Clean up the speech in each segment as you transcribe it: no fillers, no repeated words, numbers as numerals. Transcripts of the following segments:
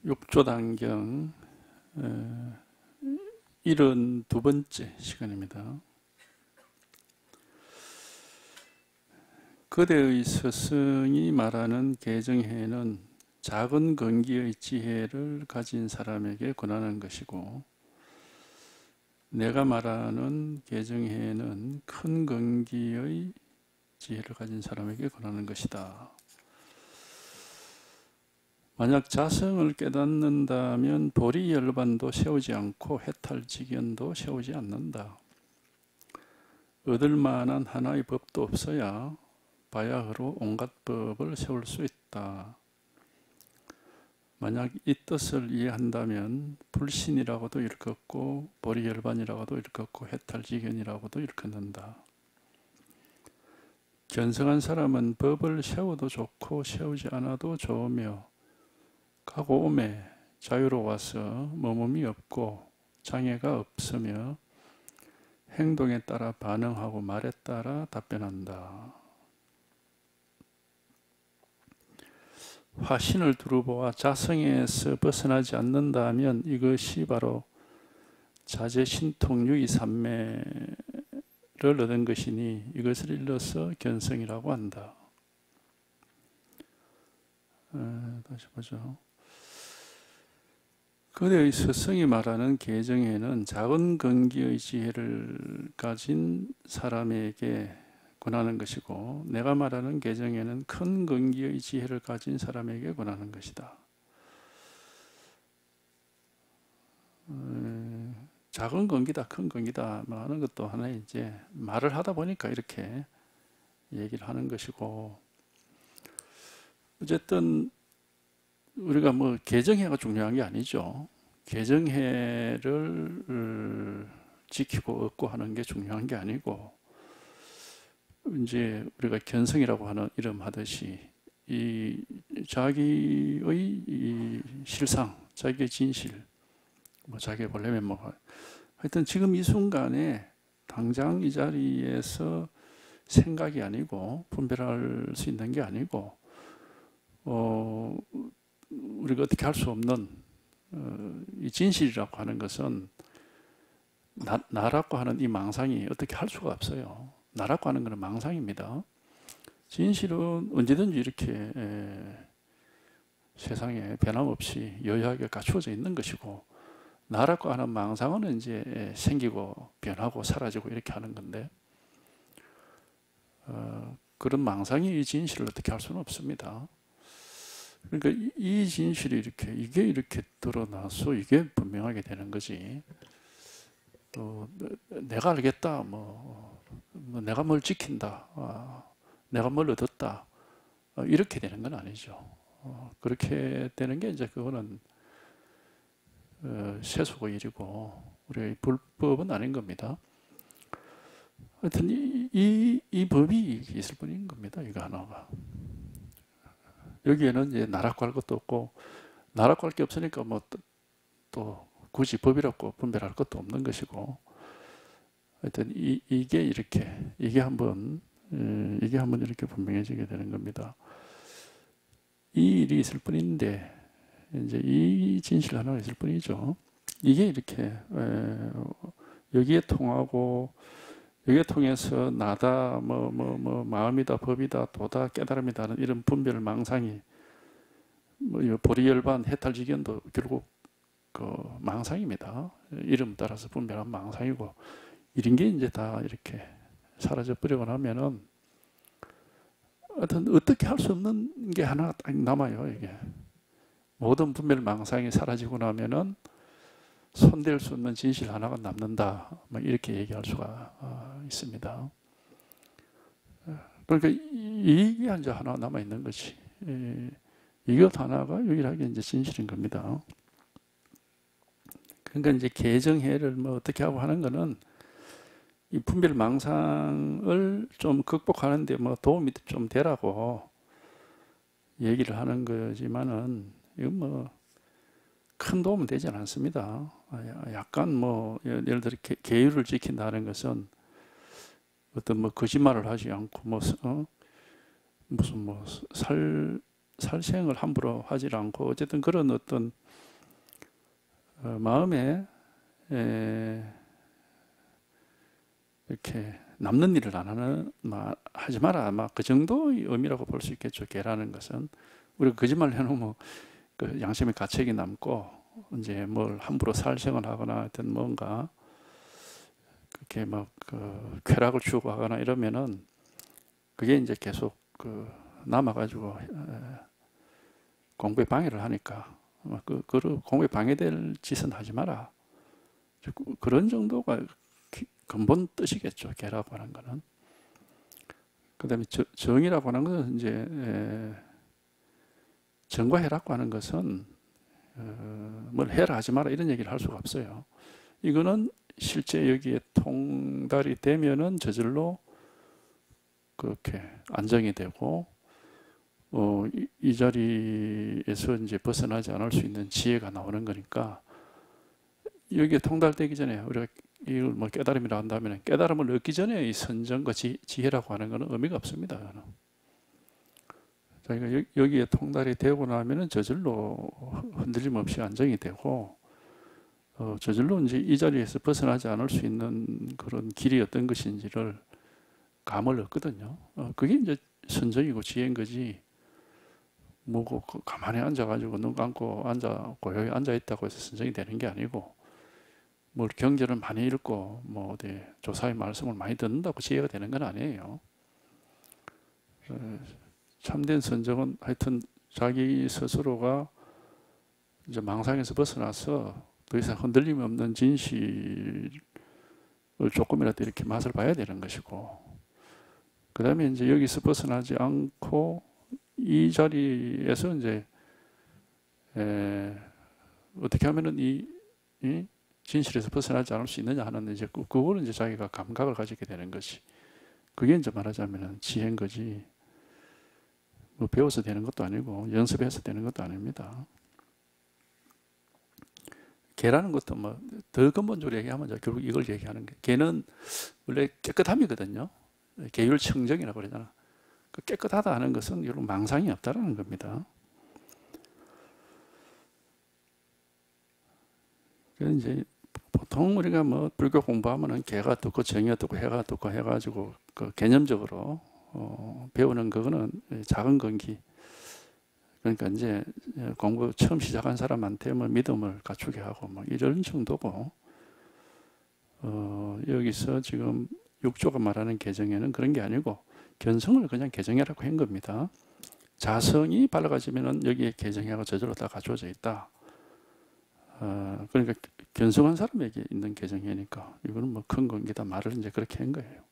육조단경 72번째 시간입니다. 거대의 스승이 말하는 개정해는 작은 근기의 지혜를 가진 사람에게 권하는 것이고, 내가 말하는 개정해는 큰 근기의 지혜를 가진 사람에게 권하는 것이다. 만약 자성을 깨닫는다면 도리열반도 세우지 않고 해탈직연도 세우지 않는다. 얻을 만한 하나의 법도 없어야 바야흐로 온갖 법을 세울 수 있다. 만약 이 뜻을 이해한다면 불신이라고도 일컫고 보리열반이라고도 일컫고 해탈직연이라고도 일컫는다. 견성한 사람은 법을 세워도 좋고 세우지 않아도 좋으며 가고 오매 자유로워서 머뭅이 없고 장애가 없으며 행동에 따라 반응하고 말에 따라 답변한다. 화신을 두루보아 자성에서 벗어나지 않는다면 이것이 바로 자제신통유의삼매를 얻은 것이니 이것을 일러서 견성이라고 한다. 다시 보죠. 거대의 스승이 말하는 개정에는 작은 근기의 지혜를 가진 사람에게 권하는 것이고, 내가 말하는 개정에는 큰 근기의 지혜를 가진 사람에게 권하는 것이다. 작은 근기다, 큰 근기다 하는 것도 하나의 이제 말을 하다 보니까 이렇게 얘기를 하는 것이고, 어쨌든 우리가 뭐 개정해가 중요한 게 아니죠. 개정해를 지키고 얻고 하는 게 중요한 게 아니고, 이제 우리가 견성이라고 하는 이름 하듯이 이 자기의 이 실상, 자기의 진실, 뭐 자기의 본래면 뭐 하여튼 지금 이 순간에 당장 이 자리에서 생각이 아니고 분별할 수 있는 게 아니고 우리가 어떻게 할 수 없는 이 진실이라고 하는 것은 나라고 하는 이 망상이 어떻게 할 수가 없어요. 나라고 하는 것은 망상입니다. 진실은 언제든지 이렇게 세상에 변함없이 여유하게 갖추어져 있는 것이고, 나라고 하는 망상은 이제 생기고 변하고 사라지고 이렇게 하는 건데, 그런 망상이 이 진실을 어떻게 할 수는 없습니다. 그러니까 이 진실이 이게 이렇게 드러나서 이게 분명하게 되는 거지. 내가 알겠다, 내가 뭘 지킨다, 내가 뭘 얻었다, 이렇게 되는 건 아니죠. 그렇게 되는 게 이제 그거는 세속의 일이고 우리의 불법은 아닌 겁니다. 하여튼 이 법이 있을 뿐인 겁니다. 이거 하나가. 여기에는 이제 나라고 할 것도 없고, 나라고 할 게 없으니까 뭐 또 굳이 법이라고 분별할 것도 없는 것이고, 하여튼 이게 한번 이렇게 분명해지게 되는 겁니다. 이 일이 있을 뿐인데, 이제 이 진실 하나가 있을 뿐이죠. 이게 이렇게 여기에 통하고, 여기에 통해서 나다, 마음이다, 법이다, 도다, 깨달음이다는 이런 분별 망상이, 보리열반, 해탈직연도 결국 그 망상입니다. 이름 따라서 분별한 망상이고, 이런 게 이제 다 이렇게 사라져 버리고 나면은 하여튼 어떻게 할 수 없는 게 하나 딱 남아요. 이게 모든 분별 망상이 사라지고 나면은 손댈 수 없는 진실 하나가 남는다, 이렇게 얘기할 수가 있습니다. 그러니까 이게 이제 하나 남아 있는 것이, 이것 하나가 유일하게 이제 진실인 겁니다. 그러니까 이제 개정해를 어떻게 하고 하는 거는 이 분별 망상을 좀 극복하는데 도움이 좀 되라고 얘기를 하는 거지만은 이건 큰 도움은 되지 않습니다. 약간 예를 들어 계율을 지킨다는 것은 어떤 거짓말을 하지 않고 무슨 살생을 함부로 하지 않고 어쨌든 그런 어떤 마음에 이렇게 남는 일을 안 하는, 하지 마라. 아마 그 정도의 의미라고 볼 수 있겠죠. 개라는 것은. 우리가 거짓말 해놓으면 그 양심의 가책이 남고, 이제 뭘 함부로 살생을 하거나 하여튼 뭔가, 그렇게 막, 쾌락을 추구하거나 이러면은, 그게 이제 계속 남아가지고, 공부에 방해를 하니까, 공부에 방해될 짓은 하지 마라. 그런 정도가 근본 뜻이겠죠. 개라고 하는 거는. 그 다음에 정이라고 하는 것은 이제 정과 해라고 하는 것은 뭘 해라 하지 마라 이런 얘기를 할 수가 없어요. 이거는 실제 여기에 통달이 되면은 저절로 그렇게 안정이 되고 이 자리에서 이제 벗어나지 않을 수 있는 지혜가 나오는 거니까 여기에 통달되기 전에 우리가 이걸 뭐 깨달음이라 한다면 깨달음을 얻기 전에 이 선정과 지혜라고 하는 것은 의미가 없습니다. 자기가 여기에 통달이 되고 나면은 저절로 흔들림 없이 안정이 되고 저절로 이제 이 자리에서 벗어나지 않을 수 있는 그런 길이 어떤 것인지를 감을 얻거든요. 그게 이제 선정이고 지혜인 거지. 뭐고 가만히 앉아가지고 눈 감고 고요히 앉아 있다고 해서 선정이 되는 게 아니고. 뭘 경전을 많이 읽고 뭐 어디 조사의 말씀을 많이 듣는다고 지혜가 되는 건 아니에요. 참된 선정은 하여튼 자기 스스로가 이제 망상에서 벗어나서 더 이상 흔들림이 없는 진실을 조금이라도 이렇게 맛을 봐야 되는 것이고, 그 다음에 이제 여기서 벗어나지 않고 이 자리에서 이제 어떻게 하면은 이 진실에서 벗어나지 않을 수 있느냐 하는 이제 그거는 이제 자기가 감각을 가지게 되는 것이, 그게 이제 말하자면 지혜인 거지. 뭐 배워서 되는 것도 아니고 연습해서 되는 것도 아닙니다. 개라는 것도 뭐 더 근본적으로 얘기하면 결국 이걸 얘기하는 게, 개는 원래 깨끗함이거든요. 계율청정이라고 그러잖아. 그 깨끗하다 하는 것은 결국 망상이 없다라는 겁니다. 그래서 이제 보통 우리가 뭐 불교 공부하면은 개가 어떻고 정이 어떻고 해가 어떻고 해가지고 그 개념적으로 배우는 그거는 작은 건기. 그러니까 이제 공부 처음 시작한 사람한테 뭐 믿음을 갖추게 하고 뭐 이런 정도고, 여기서 지금 6조가 말하는 개정에는 그런 게 아니고 견성을 그냥 개정해라고 한 겁니다. 자성이 밝아지면은 여기에 개정해가 저절로 다 갖춰져 있다. 그러니까 견성한 사람에게 있는 개정이니까 이거는 뭐 큰 건기다 말을 이제 그렇게 한 거예요.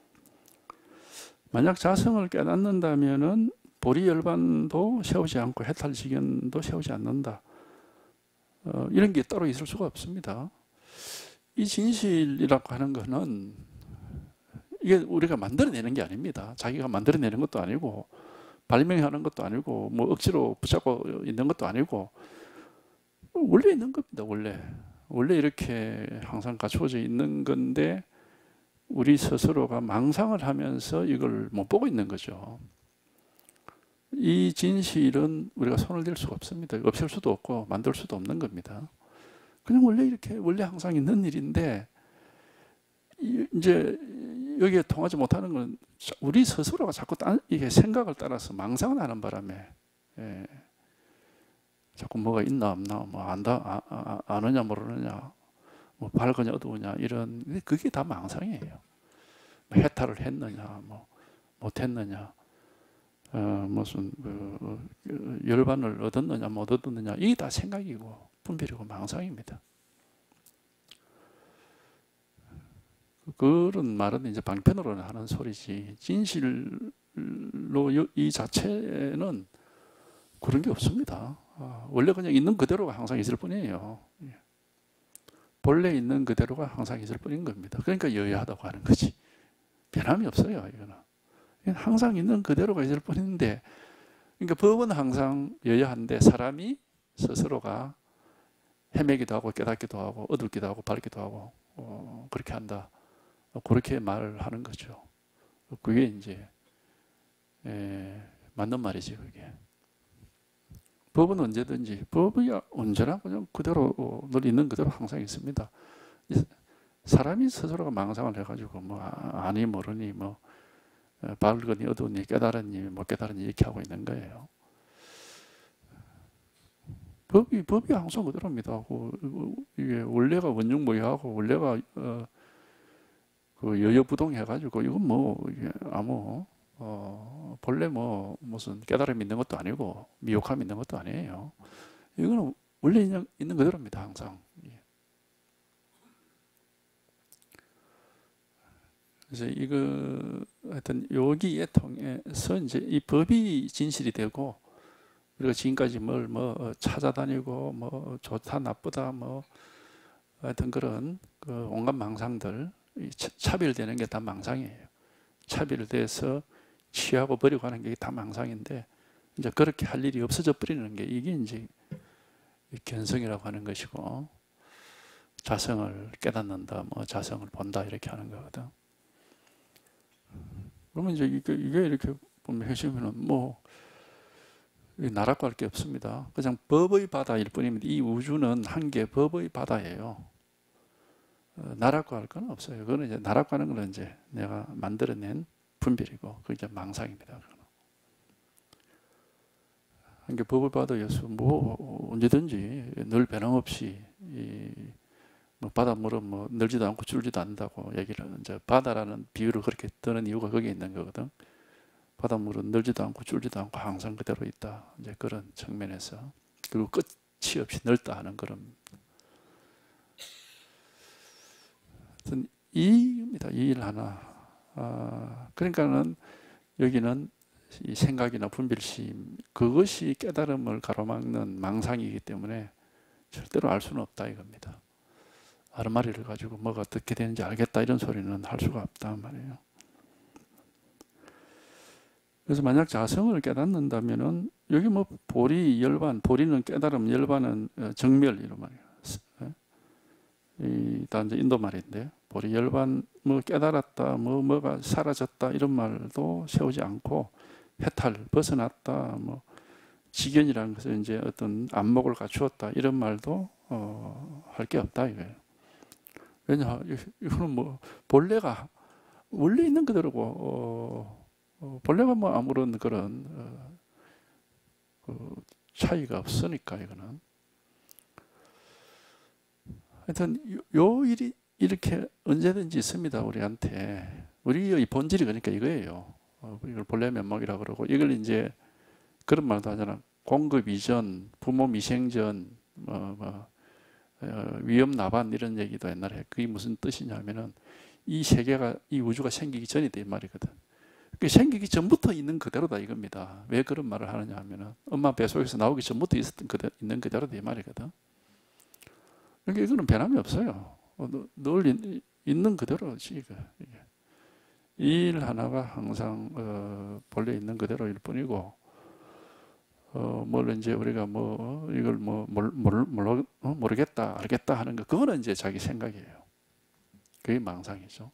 만약 자성을 깨닫는다면은 보리열반도 세우지 않고 해탈지견도 세우지 않는다. 이런 게 따로 있을 수가 없습니다. 이 진실이라고 하는 거는 이게 우리가 만들어내는 게 아닙니다. 자기가 만들어내는 것도 아니고 발명하는 것도 아니고 뭐 억지로 붙잡고 있는 것도 아니고 원래 있는 겁니다. 원래 이렇게 항상 갖추어져 있는 건데 우리 스스로가 망상을 하면서 이걸 못 보고 있는 거죠. 이 진실은 우리가 손을 댈 수가 없습니다. 없앨 수도 없고 만들 수도 없는 겁니다. 그냥 원래 항상 있는 일인데 이제 여기에 통하지 못하는 건 우리 스스로가 자꾸 이게 생각을 따라서 망상을 하는 바람에 자꾸 뭐가 있나 없나 뭐 아느냐 모르느냐 뭐 밝으냐 어두우냐 이런, 그게 다 망상이에요. 해탈을 했느냐 뭐 못했느냐 무슨 열반을 얻었느냐 못 얻었느냐, 이게 다 생각이고 분별이고 망상입니다. 그런 말은 이제 방편으로는 하는 소리지 진실로 이 자체는 그런 게 없습니다. 원래 그냥 있는 그대로가 항상 있을 뿐이에요. 본래 있는 그대로가 항상 있을 뿐인 겁니다. 그러니까 여야하다고 하는 거지. 변함이 없어요. 이거는 항상 있는 그대로가 있을 뿐인데, 그러니까 법은 항상 여야한데 사람이 스스로가 헤매기도 하고 깨닫기도 하고 어둡기도 하고 밝기도 하고 그렇게 한다. 그렇게 말을 하는 거죠. 그게 이제 맞는 말이지. 그게 법은 언제든지, 법이 언제나 그냥 그대로 늘 있는 그대로 항상 있습니다. 사람이 스스로가 망상을 해가지고 뭐 아니 모르니 뭐 밝으니 어두우니 깨달으니 못 깨달으니 이렇게 하고 있는 거예요. 법이 항상 그대로입니다. 이게 원래가 원흉무효하고 원래가 그 여여부동 해가지고 이건 뭐 이게 아무 본래 뭐 무슨 깨달음이 있는 것도 아니고 미혹함이 있는 것도 아니에요. 이거는 원래 있는 그대로입니다. 항상. 그래서 이거 하여튼 여기에 통해서 이제 이 법이 진실이 되고 우리가 지금까지 뭘 뭐 찾아다니고 뭐 좋다 나쁘다 뭐 하여튼 그런 그 온갖 망상들 차별되는 게 다 망상이에요. 차별돼서 취하고 버리고 하는 게 다 망상인데 이제 그렇게 할 일이 없어져 버리는 게 이게 이제 견성이라고 하는 것이고 자성을 깨닫는다 뭐 자성을 본다 이렇게 하는 거거든. 그러면 이제 이게 이렇게 보면 해주면은 뭐 나락과 할 게 없습니다. 그냥 법의 바다일 뿐입니다. 이 우주는 한 개 법의 바다예요. 나락과 할 건 없어요. 그거는 이제 나락과 하는 건 이제 내가 만들어낸 분별이고 그게 이제 망상입니다. 한 개 법의 바다여서 뭐 언제든지 늘 변함없이 뭐 바닷물은 뭐 늘지도 않고 줄지도 않는다고 얘기를 이제 바다라는 비유를 그렇게 뜨는 이유가 거기에 있는 거거든. 바닷물은 늘지도 않고 줄지도 않고 항상 그대로 있다. 이제 그런 측면에서 그리고 끝이 없이 넓다 하는 그런 이입니다. 이 일 하나. 그러니까는 여기는 이 생각이나 분별심 그것이 깨달음을 가로막는 망상이기 때문에 절대로 알 수는 없다 이겁니다. 아르마리를 가지고 뭐가 어떻게 되는지 알겠다 이런 소리는 할 수가 없단 말이에요. 그래서 만약 자성을 깨닫는다면은 여기 뭐 보리, 열반, 보리는 깨달음, 열반은 정멸 이런 말이에요. 다 이제 인도 말인데 보리, 열반 뭐 깨달았다, 뭐가 사라졌다 이런 말도 세우지 않고 해탈, 벗어났다, 뭐 지견이라는 것은 이제 어떤 안목을 갖추었다 이런 말도 할 게 없다 이거예요. 왜냐 이거는 뭐 본래가 원래 있는 그대로고 본래가 뭐 아무런 그런 차이가 없으니까 이거는 하여튼 요 일이 이렇게 언제든지 있습니다. 우리한테 우리의 본질이 그러니까 이거예요. 이걸 본래 면목이라고 그러고 이걸 이제 그런 말도 하잖아. 공급 이전, 부모 미생전, 위험 나반 이런 얘기도 옛날에 그게 무슨 뜻이냐면은 이 세계가 이 우주가 생기기 전이다 이 말이거든. 생기기 전부터 있는 그대로다 이겁니다. 왜 그런 말을 하느냐 하면은 엄마 뱃속에서 나오기 전부터 있는 그대로다 이 말이거든. 그러니까 이거는 변함이 없어요. 늘 있는 그대로지 이게. 이 일 하나가 항상 본래 있는 그대로일 뿐이고 뭘 이제 우리가 뭐 이걸 모르겠다 알겠다 하는 거 그거는 이제 자기 생각이에요. 그게 망상이죠.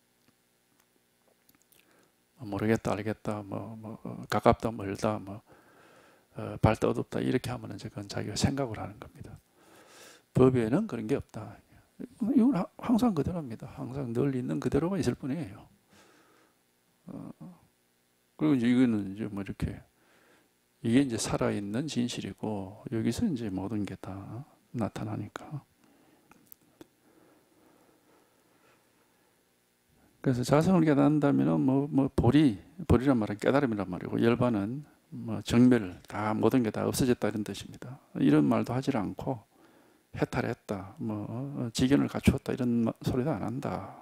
모르겠다 알겠다 가깝다 멀다 밝다 어둡다 이렇게 하면 이제 그건 자기가 생각을 하는 겁니다. 법에는 그런 게 없다. 이건 항상 그대로입니다. 항상 늘 있는 그대로가 있을 뿐이에요. 그리고 이제 이거는 이제 뭐 이렇게 이게 이제 살아있는 진실이고 여기서 이제 모든 게 다 나타나니까. 그래서 자성을 깨닫는다면은 뭐 보리란 말은 깨달음이란 말이고 열반은 뭐 정멸 다 모든 게 다 없어졌다 이런 뜻입니다. 이런 말도 하지 않고 해탈했다, 지견을 갖추었다 이런 소리도 안 한다.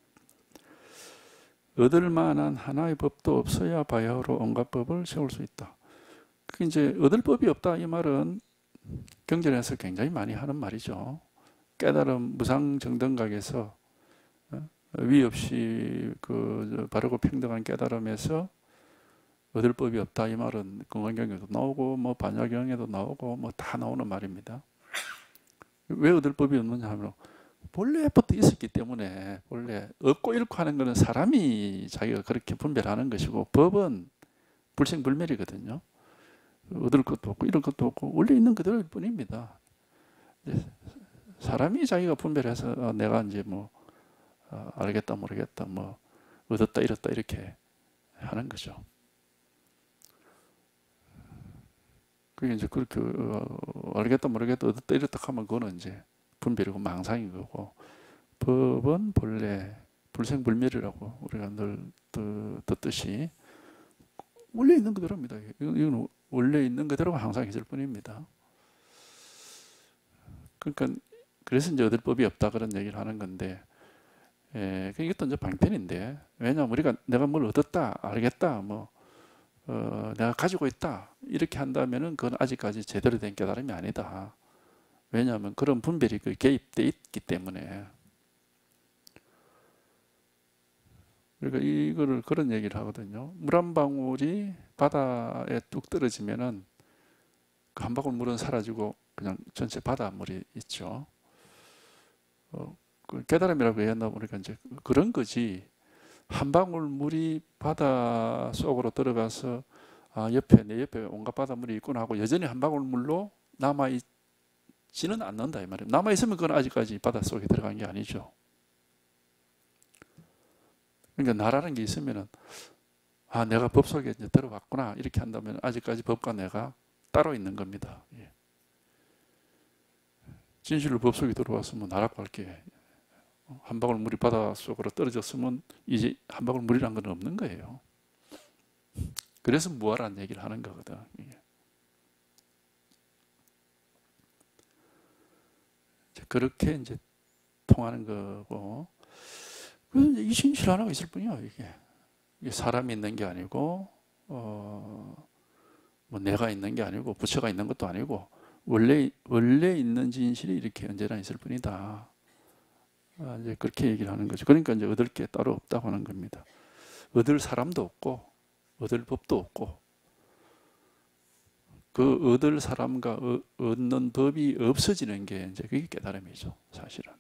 얻을 만한 하나의 법도 없어야 바야흐로 온갖 법을 세울 수 있다. 그 이제 얻을 법이 없다 이 말은 경전에서 굉장히 많이 하는 말이죠. 깨달음 무상정등각에서 위 없이 그 바르고 평등한 깨달음에서 얻을 법이 없다 이 말은 공안경에도 나오고 뭐 반야경에도 나오고 뭐 다 나오는 말입니다. 왜 얻을 법이 없느냐 하면 본래부터 있었기 때문에 본래 얻고 잃고 하는 것은 사람이 자기가 그렇게 분별하는 것이고 법은 불생불멸이거든요. 얻을 것도 없고 이런 것도 없고 원래 있는 그대로일 뿐입니다. 사람이 자기가 분별해서 내가 이제 뭐 알겠다 모르겠다 뭐 얻었다 잃었다 이렇게 하는 거죠. 그게 이제 그렇게 알겠다 모르겠다 얻었다 잃었다 하면 그거는 이제 분별이고 망상인 거고, 법은 본래 불생불멸이라고 우리가 늘 듣듯이 원래 있는 그대로입니다. 이건 원래 있는 그대로가 항상 있을 뿐입니다. 그러니까 그래서 이제 얻을 법이 없다 그런 얘기를 하는 건데, 이것도 이제 방편인데, 왜냐하면 우리가 내가 뭘 얻었다 알겠다 뭐 내가 가지고 있다 이렇게 한다면은 그건 아직까지 제대로 된 깨달음이 아니다. 왜냐하면 그런 분별이 개입돼 있기 때문에. 그러니까 이거를 그런 얘기를 하거든요. 물 한 방울이 바다에 뚝 떨어지면은 그 한 방울 물은 사라지고 그냥 전체 바닷물이 있죠. 그 깨달음이라고 얘기한다 보니까 이제 그런 거지. 한 방울 물이 바다 속으로 들어가서 내 옆에 온갖 바닷물이 있구나 하고 여전히 한 방울 물로 남아 있지는 않는다 이 말이에요. 남아 있으면 그건 아직까지 바다 속에 들어간 게 아니죠. 그러니까 나라는 게 있으면은 내가 법 속에 이제 들어왔구나 이렇게 한다면 아직까지 법과 내가 따로 있는 겁니다. 예. 진실로 법 속에 들어왔으면 나라고 할게. 한 방울 물이 바다 속으로 떨어졌으면 이제 한 방울 물이란 건 없는 거예요. 그래서 무아라는 얘기를 하는 거거든. 그렇게 이제 통하는 거고, 그래서 이 진실 하나가 있을 뿐이야. 이게 사람이 있는 게 아니고, 뭐 내가 있는 게 아니고, 부처가 있는 것도 아니고, 원래 있는 진실이 이렇게 언제나 있을 뿐이다. 이제 그렇게 얘기를 하는 거죠. 그러니까 이제 얻을 게 따로 없다고 하는 겁니다. 얻을 사람도 없고, 얻을 법도 없고, 그 얻을 사람과 얻는 법이 없어지는 게 이제 그게 깨달음이죠, 사실은.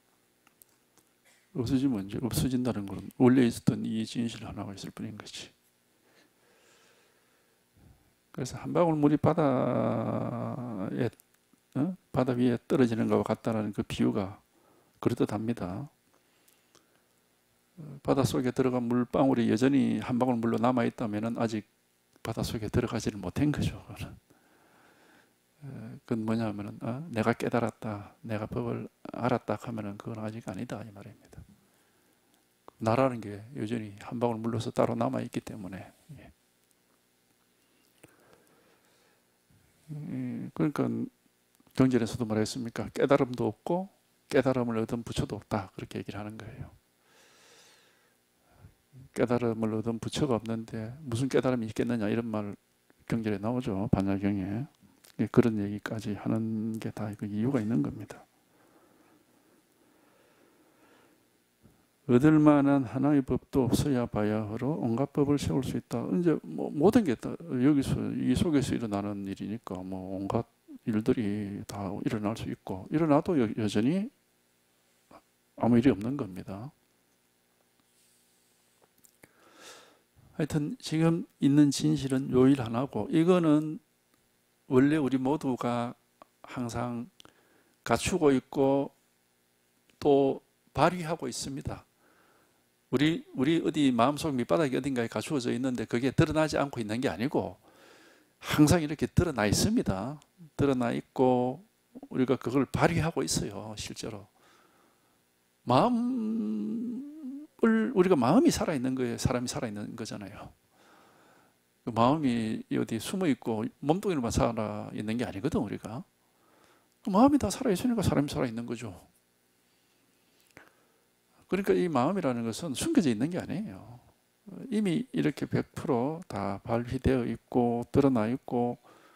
없어지면 이제 없어진다는 건 원래 있었던 이 진실 하나가 있을 뿐인 거지. 그래서 한 방울 물이 바다 위에 떨어지는 것과 같다는 그 비유가 그럴듯합니다. 바닷속에 들어간 물방울이 여전히 한 방울 물로 남아있다면 아직 바닷속에 들어가지를 못한 거죠. 그건 뭐냐면은 내가 깨달았다, 내가 법을 알았다 하면은 그건 아직 아니다 이 말입니다. 나라는 게 여전히 한 방울 물로서 따로 남아있기 때문에. 그러니까 경전에서도 말했습니까? 깨달음도 없고 깨달음을 얻은 부처도 없다 그렇게 얘기를 하는 거예요. 깨달음을 얻은 부처가 없는데 무슨 깨달음이 있겠느냐 이런 말 경전에 나오죠. 반야경에. 그런 얘기까지 하는 게 다 이유가 있는 겁니다. 얻을 만한 하나의 법도 없어야 봐야 하러 온갖 법을 세울 수 있다. 이제 뭐 모든 게 다 여기서 이 속에서 일어나는 일이니까 뭐 온갖 일들이 다 일어날 수 있고 일어나도 여전히 아무 일이 없는 겁니다. 하여튼 지금 있는 진실은 요 일 하나고 이거는 원래 우리 모두가 항상 갖추고 있고 또 발휘하고 있습니다. 우리 어디 마음속 밑바닥이 어딘가에 갖추어져 있는데 그게 드러나지 않고 있는 게 아니고 항상 이렇게 드러나 있습니다. 드러나 있고 우리가 그걸 발휘하고 있어요. 실제로. 우리가 마음이 살아있는 거예요. 사람이 살아있는 거잖아요. 그 마음이 어디 숨어있고 몸뚱이로만 살아있는 게 아니거든 우리가. 그 마음이 다 살아있으니까 사람이 살아있는 거죠. 그러니까 이 마음이라는 것은 숨겨져 있는 게 아니에요. 이미 이렇게 100% 다 발휘되어 있고 드러나 있고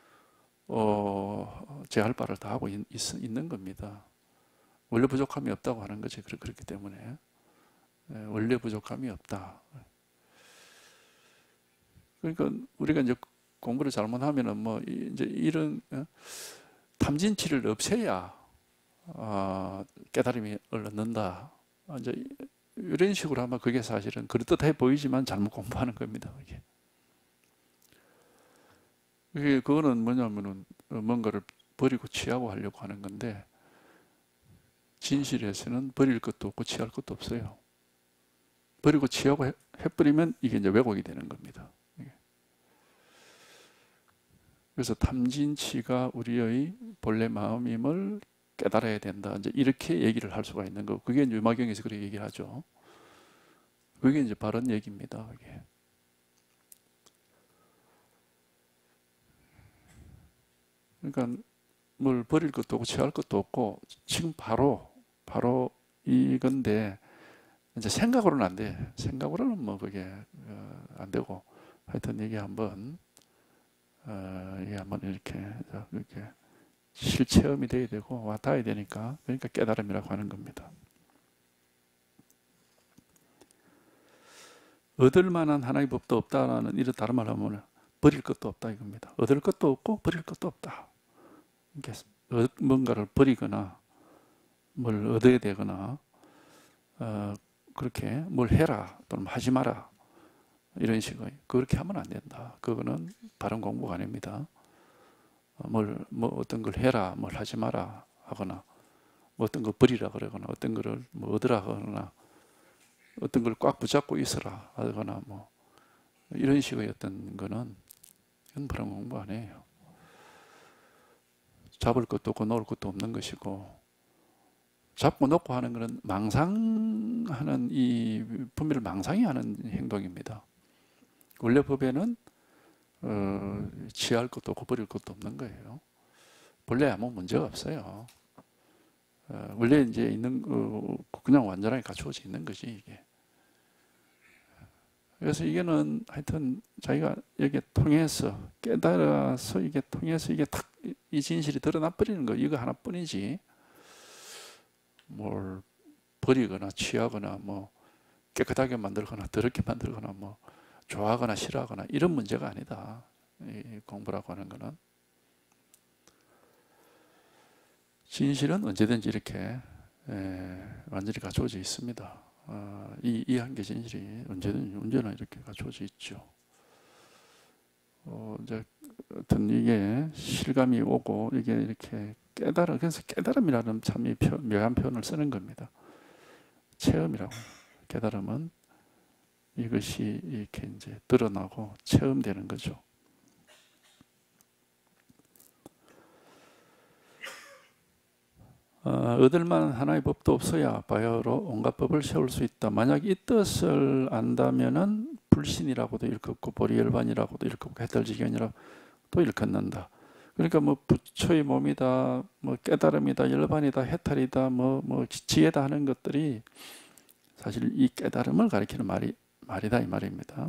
제할 바를 다 하고 있는 겁니다. 원래 부족함이 없다고 하는 거지. 그렇기 때문에 원래 부족함이 없다. 그러니까 우리가 이제 공부를 잘못하면은 뭐 이제 이런 탐진치를 없애야 깨달음이 얻는다. 이제 이런 식으로 하면 그게 사실은 그럴듯해 보이지만 잘못 공부하는 겁니다. 이게. 그거는 뭐냐면은 뭔가를 버리고 취하고 하려고 하는 건데, 진실에서는 버릴 것도 없고 취할 것도 없어요. 버리고 취하고 해버리면 이게 이제 왜곡이 되는 겁니다. 그래서 탐진치가 우리의 본래 마음임을 깨달아야 된다. 이제 이렇게 얘기를 할 수가 있는 거고, 그게 이제 유마경에서 그렇게 얘기를 하죠. 그게 이제 바른 얘기입니다. 그게. 그러니까 뭘 버릴 것도 없고 취할 것도 없고 지금 바로 이건데, 이제 생각으로는 안 돼. 생각으로는 뭐 그게 안 되고, 하여튼 이게 한번 이렇게 실체험이 돼야 되고 와 닿아야 되니까, 그러니까 깨달음이라고 하는 겁니다. 얻을 만한 하나의 법도 없다라는 이런 다른 말로 하면 버릴 것도 없다 이겁니다. 얻을 것도 없고 버릴 것도 없다. 뭔가를 버리거나 뭘 얻어야 되거나 그렇게 뭘 해라 또는 하지 마라 이런 식의, 그렇게 하면 안 된다. 그거는 바른 공부가 아닙니다. 뭐 어떤 걸 해라, 뭘 하지 마라 하거나, 뭐 어떤 걸 버리라 그러거나, 어떤 거를 뭐 얻으라 하거나, 어떤 걸 꽉 붙잡고 있어라 하거나, 뭐 이런 식의 어떤 거는 이건 바른 공부 아니에요. 잡을 것도 없고 놓을 것도 없는 것이고, 잡고 놓고 하는 것은 망상하는, 이 분별을 망상이 하는 행동입니다. 원래 법에는 취할 것도 없고 버릴 것도 없는 거예요. 본래 아무 문제가 없어요. 원래 이제 있는 그냥 완전하게 갖추어져 있는 거지 이게. 그래서 이게는 하여튼 자기가 여기에 통해서 깨달아서 이게 통해서 이게 탁 이 진실이 드러나 버리는 거, 이거 하나뿐이지. 뭘 버리거나 취하거나 뭐 깨끗하게 만들거나 더럽게 만들거나 뭐 좋아하거나 싫어하거나 이런 문제가 아니다. 이 공부라고 하는 거는. 진실은 언제든지 이렇게 완전히 갖춰져 있습니다. 이 한계 진실이 언제나 이렇게 갖춰져 있죠. 이제 어떤 이게 실감이 오고 이게 이렇게 그래서 깨달음이라는 참 묘한 표현을 쓰는 겁니다. 체험이라고. 깨달음은 이것이 이렇게 이제 드러나고 체험되는 거죠. 얻을 만한 하나의 법도 없어야 바야흐로 온갖 법을 세울 수 있다. 만약 이 뜻을 안다면은 불신이라고도 일컫고 보리열반이라고도 일컫고 해탈지견이라고도 일컫는다. 그러니까 뭐 부처의 몸이다, 뭐 깨달음이다, 열반이다, 해탈이다, 뭐 지혜다 하는 것들이 사실 이 깨달음을 가리키는 말이다 이 말입니다.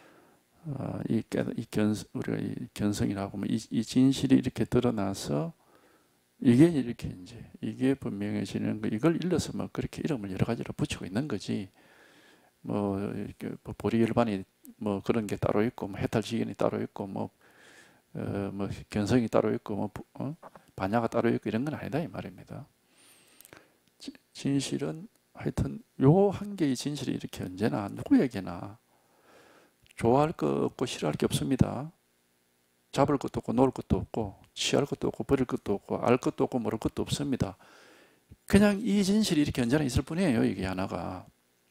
우리가 이 견성이라고 하면 이 진실이 이렇게 드러나서 이게 이렇게 이제 이게 분명해지는 거, 이걸 일러서 뭐 그렇게 이름을 여러 가지로 붙이고 있는 거지. 뭐 보리열반이 뭐 그런 게 따로 있고, 뭐 해탈지견이 따로 있고, 뭐 견성이 따로 있고, 뭐 반야가 따로 있고 이런 건 아니다 이 말입니다. 진실은 하여튼 요 한 개의 진실이 이렇게 언제나 누구에게나 좋아할 거 없고 싫어할 게 없습니다. 잡을 것도 없고 놓을 것도 없고 취할 것도 없고 버릴 것도 없고 알 것도 없고 모를 것도 없습니다. 그냥 이 진실이 이렇게 언제나 있을 뿐이에요. 이게 하나가.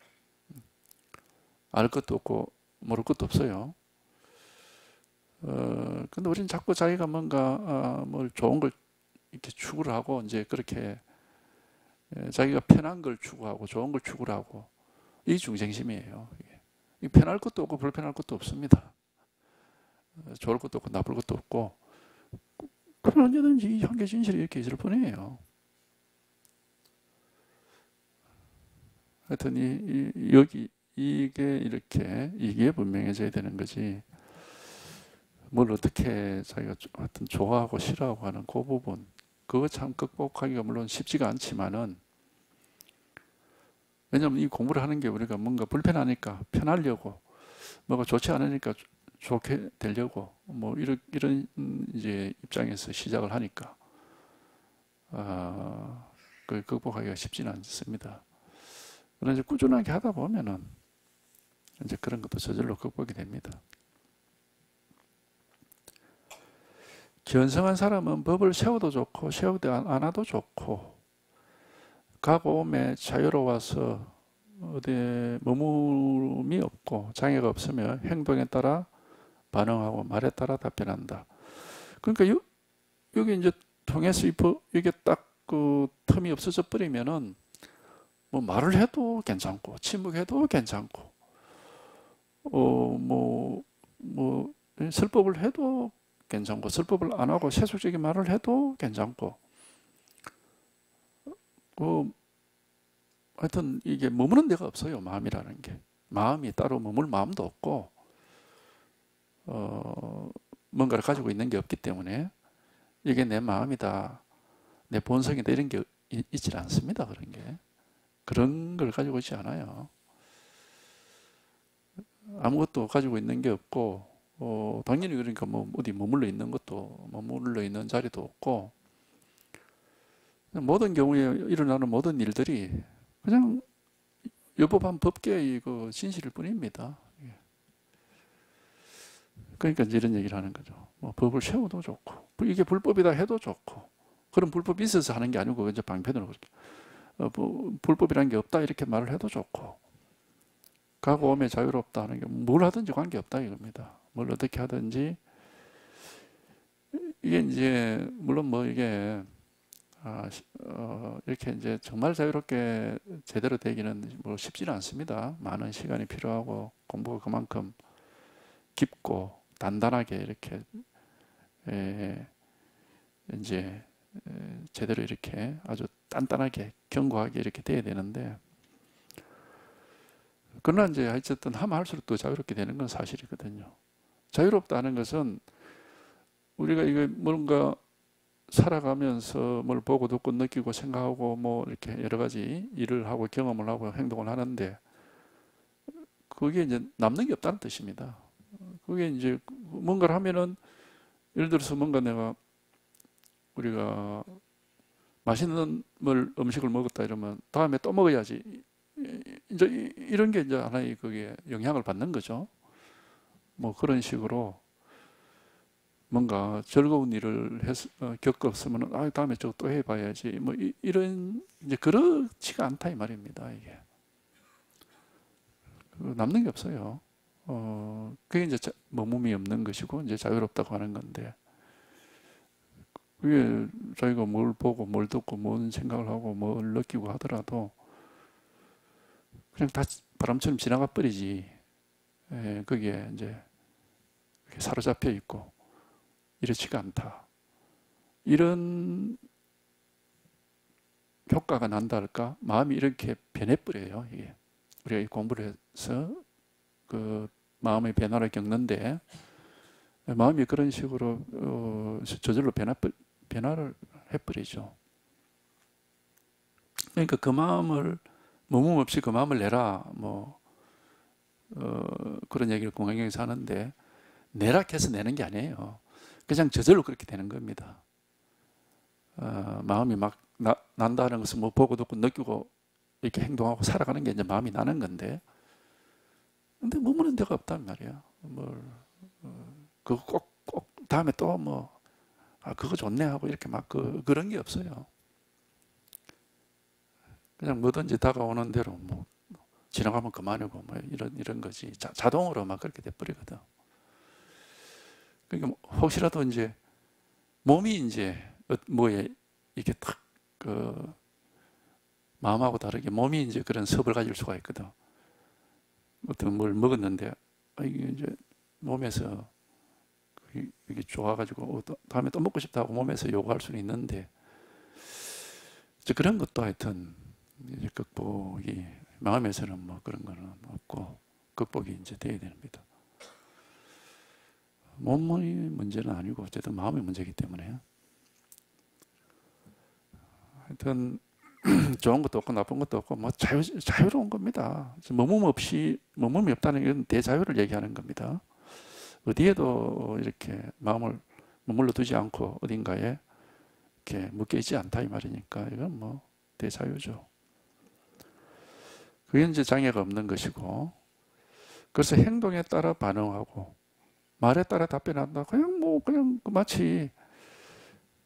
알 것도 없고 모를 것도 없어요. 근데 우리는 자꾸 자기가 뭔가 뭘 좋은 걸 이렇게 추구를 하고 이제 그렇게 자기가 편한 걸 추구하고 좋은 걸 추구를 하고, 이 중생심이에요. 이게 편할 것도 없고 불편할 것도 없습니다. 좋을 것도 없고 나쁠 것도 없고, 그럼 언제든지 이 한계 진실이 이렇게 있을 뿐이에요. 하여튼 여기 이게 이렇게 이게 분명해져야 되는 거지. 뭘 어떻게 자기가 하여튼 좋아하고 싫어하고 하는 그 부분, 그거 참 극복하기가 물론 쉽지가 않지만은, 왜냐하면 이 공부를 하는 게 우리가 뭔가 불편하니까 편하려고, 뭐가 좋지 않으니까 좋게 되려고, 뭐 이런 이제 입장에서 시작을 하니까 그걸 극복하기가 쉽지는 않습니다. 그러나 이제 꾸준하게 하다 보면은 이제 그런 것도 저절로 극복이 됩니다. 견성한 사람은 법을 세워도 좋고 세우지 않아도 좋고 가고 오매 자유로워서 어디 머물음이 없고 장애가 없으면 행동에 따라 반응하고 말에 따라 답변한다. 그러니까 여기 이제 통해서 이게 딱 그 틈이 없어져 버리면은 뭐 말을 해도 괜찮고 침묵해도 괜찮고 뭐 설법을 해도 괜찮고 설법을 안 하고 세속적인 말을 해도 괜찮고 하여튼 이게 머무는 데가 없어요. 마음이라는 게. 마음이 따로 머물 마음도 없고 뭔가를 가지고 있는 게 없기 때문에 이게 내 마음이다, 내 본성이다 이런 게 있질 않습니다. 그런 걸 가지고 있지 않아요. 아무것도 가지고 있는 게 없고 당연히 그러니까 뭐 어디 머물러 있는 자리도 없고 모든 경우에 일어나는 모든 일들이 그냥 여법한 법계의 그 진실일 뿐입니다. 그러니까 이제 이런 얘기를 하는 거죠. 뭐 법을 세워도 좋고 이게 불법이다 해도 좋고 그런 불법이 있어서 하는 게 아니고 이제 방편으로 그렇게 불법이라는 게 없다 이렇게 말을 해도 좋고 가고 오매 자유롭다 하는 게 뭘 하든지 관계없다 이겁니다. 뭘 어떻게 하든지 이게 이제 물론 뭐 이게 이렇게 이제 정말 자유롭게 제대로 되기는 뭐 쉽지는 않습니다. 많은 시간이 필요하고 공부가 그만큼 깊고 단단하게 이렇게 이제 제대로 이렇게 아주 단단하게 견고하게 이렇게 돼야 되는데 그러나 이제 어쨌든 하면 할수록 더 자유롭게 되는 건 사실이거든요. 자유롭다는 것은 우리가 이거 뭔가 살아가면서 뭘 보고 듣고 느끼고 생각하고 뭐 이렇게 여러 가지 일을 하고 경험을 하고 행동을 하는데 그게 이제 남는 게 없다는 뜻입니다. 그게 이제 뭔가를 하면은 예를 들어서 뭔가 우리가 맛있는 음식을 먹었다 이러면 다음에 또 먹어야지. 이제 이런 게 이제 하나의 그게 영향을 받는 거죠. 뭐 그런 식으로 뭔가 즐거운 일을 겪었으면 다음에 저거 또 해봐야지. 뭐 이런 이제 그렇지가 않다 이 말입니다. 이게 남는 게 없어요. 그게 이제 머뭅이 없는 것이고 이제 자유롭다고 하는 건데 그게 자기가 뭘 보고 뭘 듣고 뭔 생각을 하고 뭘 느끼고 하더라도 그냥 다 바람처럼 지나가 버리지. 거기에 이제 사로잡혀 있고 이렇지가 않다. 이런 효과가 난다 할까? 마음이 이렇게 변해버려요. 이게 우리가 공부를 해서 그 마음의 변화를 겪는데 마음이 그런 식으로 저절로 변화를 해버리죠. 그러니까 그 마음을 머문 없이 그 마음을 내라 그런 얘기를 공경에서 하는데 내라 해서 내는 게 아니에요. 그냥 저절로 그렇게 되는 겁니다. 마음이 막 난다는 것은 뭐 보고 듣고 느끼고 이렇게 행동하고 살아가는 게 이제 마음이 나는 건데 근데 머무는 데가 없단 말이야. 그거 꼭 다음에 또 그거 좋네 하고 이렇게 막 그런 게 없어요. 그냥 뭐든지 다가오는 대로 지나가면 그만이고 이런 거지. 자동으로 막 그렇게 돼버리거든. 그러니까 혹시라도 이제 몸이 이제 뭐에 이렇게 탁 마음하고 다르게 몸이 이제 그런 섭을 가질 수가 있거든. 어떤 뭘 먹었는데 이게 이제 몸에서 이게 좋아가지고 다음에 또 먹고 싶다고 몸에서 요구할 수는 있는데 이제 그런 것도 하여튼 이제 극복이 마음에서는 뭐 그런 거는 없고 극복이 이제 돼야 됩니다. 몸의 문제는 아니고 어쨌든 마음의 문제이기 때문에 하여튼 좋은 것도 없고 나쁜 것도 없고 자유로운 겁니다. 머뭅이 없다는 건 대자유를 얘기하는 겁니다. 어디에도 이렇게 마음을 머물러 두지 않고 어딘가에 이렇게 묶여 있지 않다 이 말이니까 이건 대자유죠. 그게 이제 장애가 없는 것이고 그래서 행동에 따라 반응하고 말에 따라 답변한다. 그냥 마치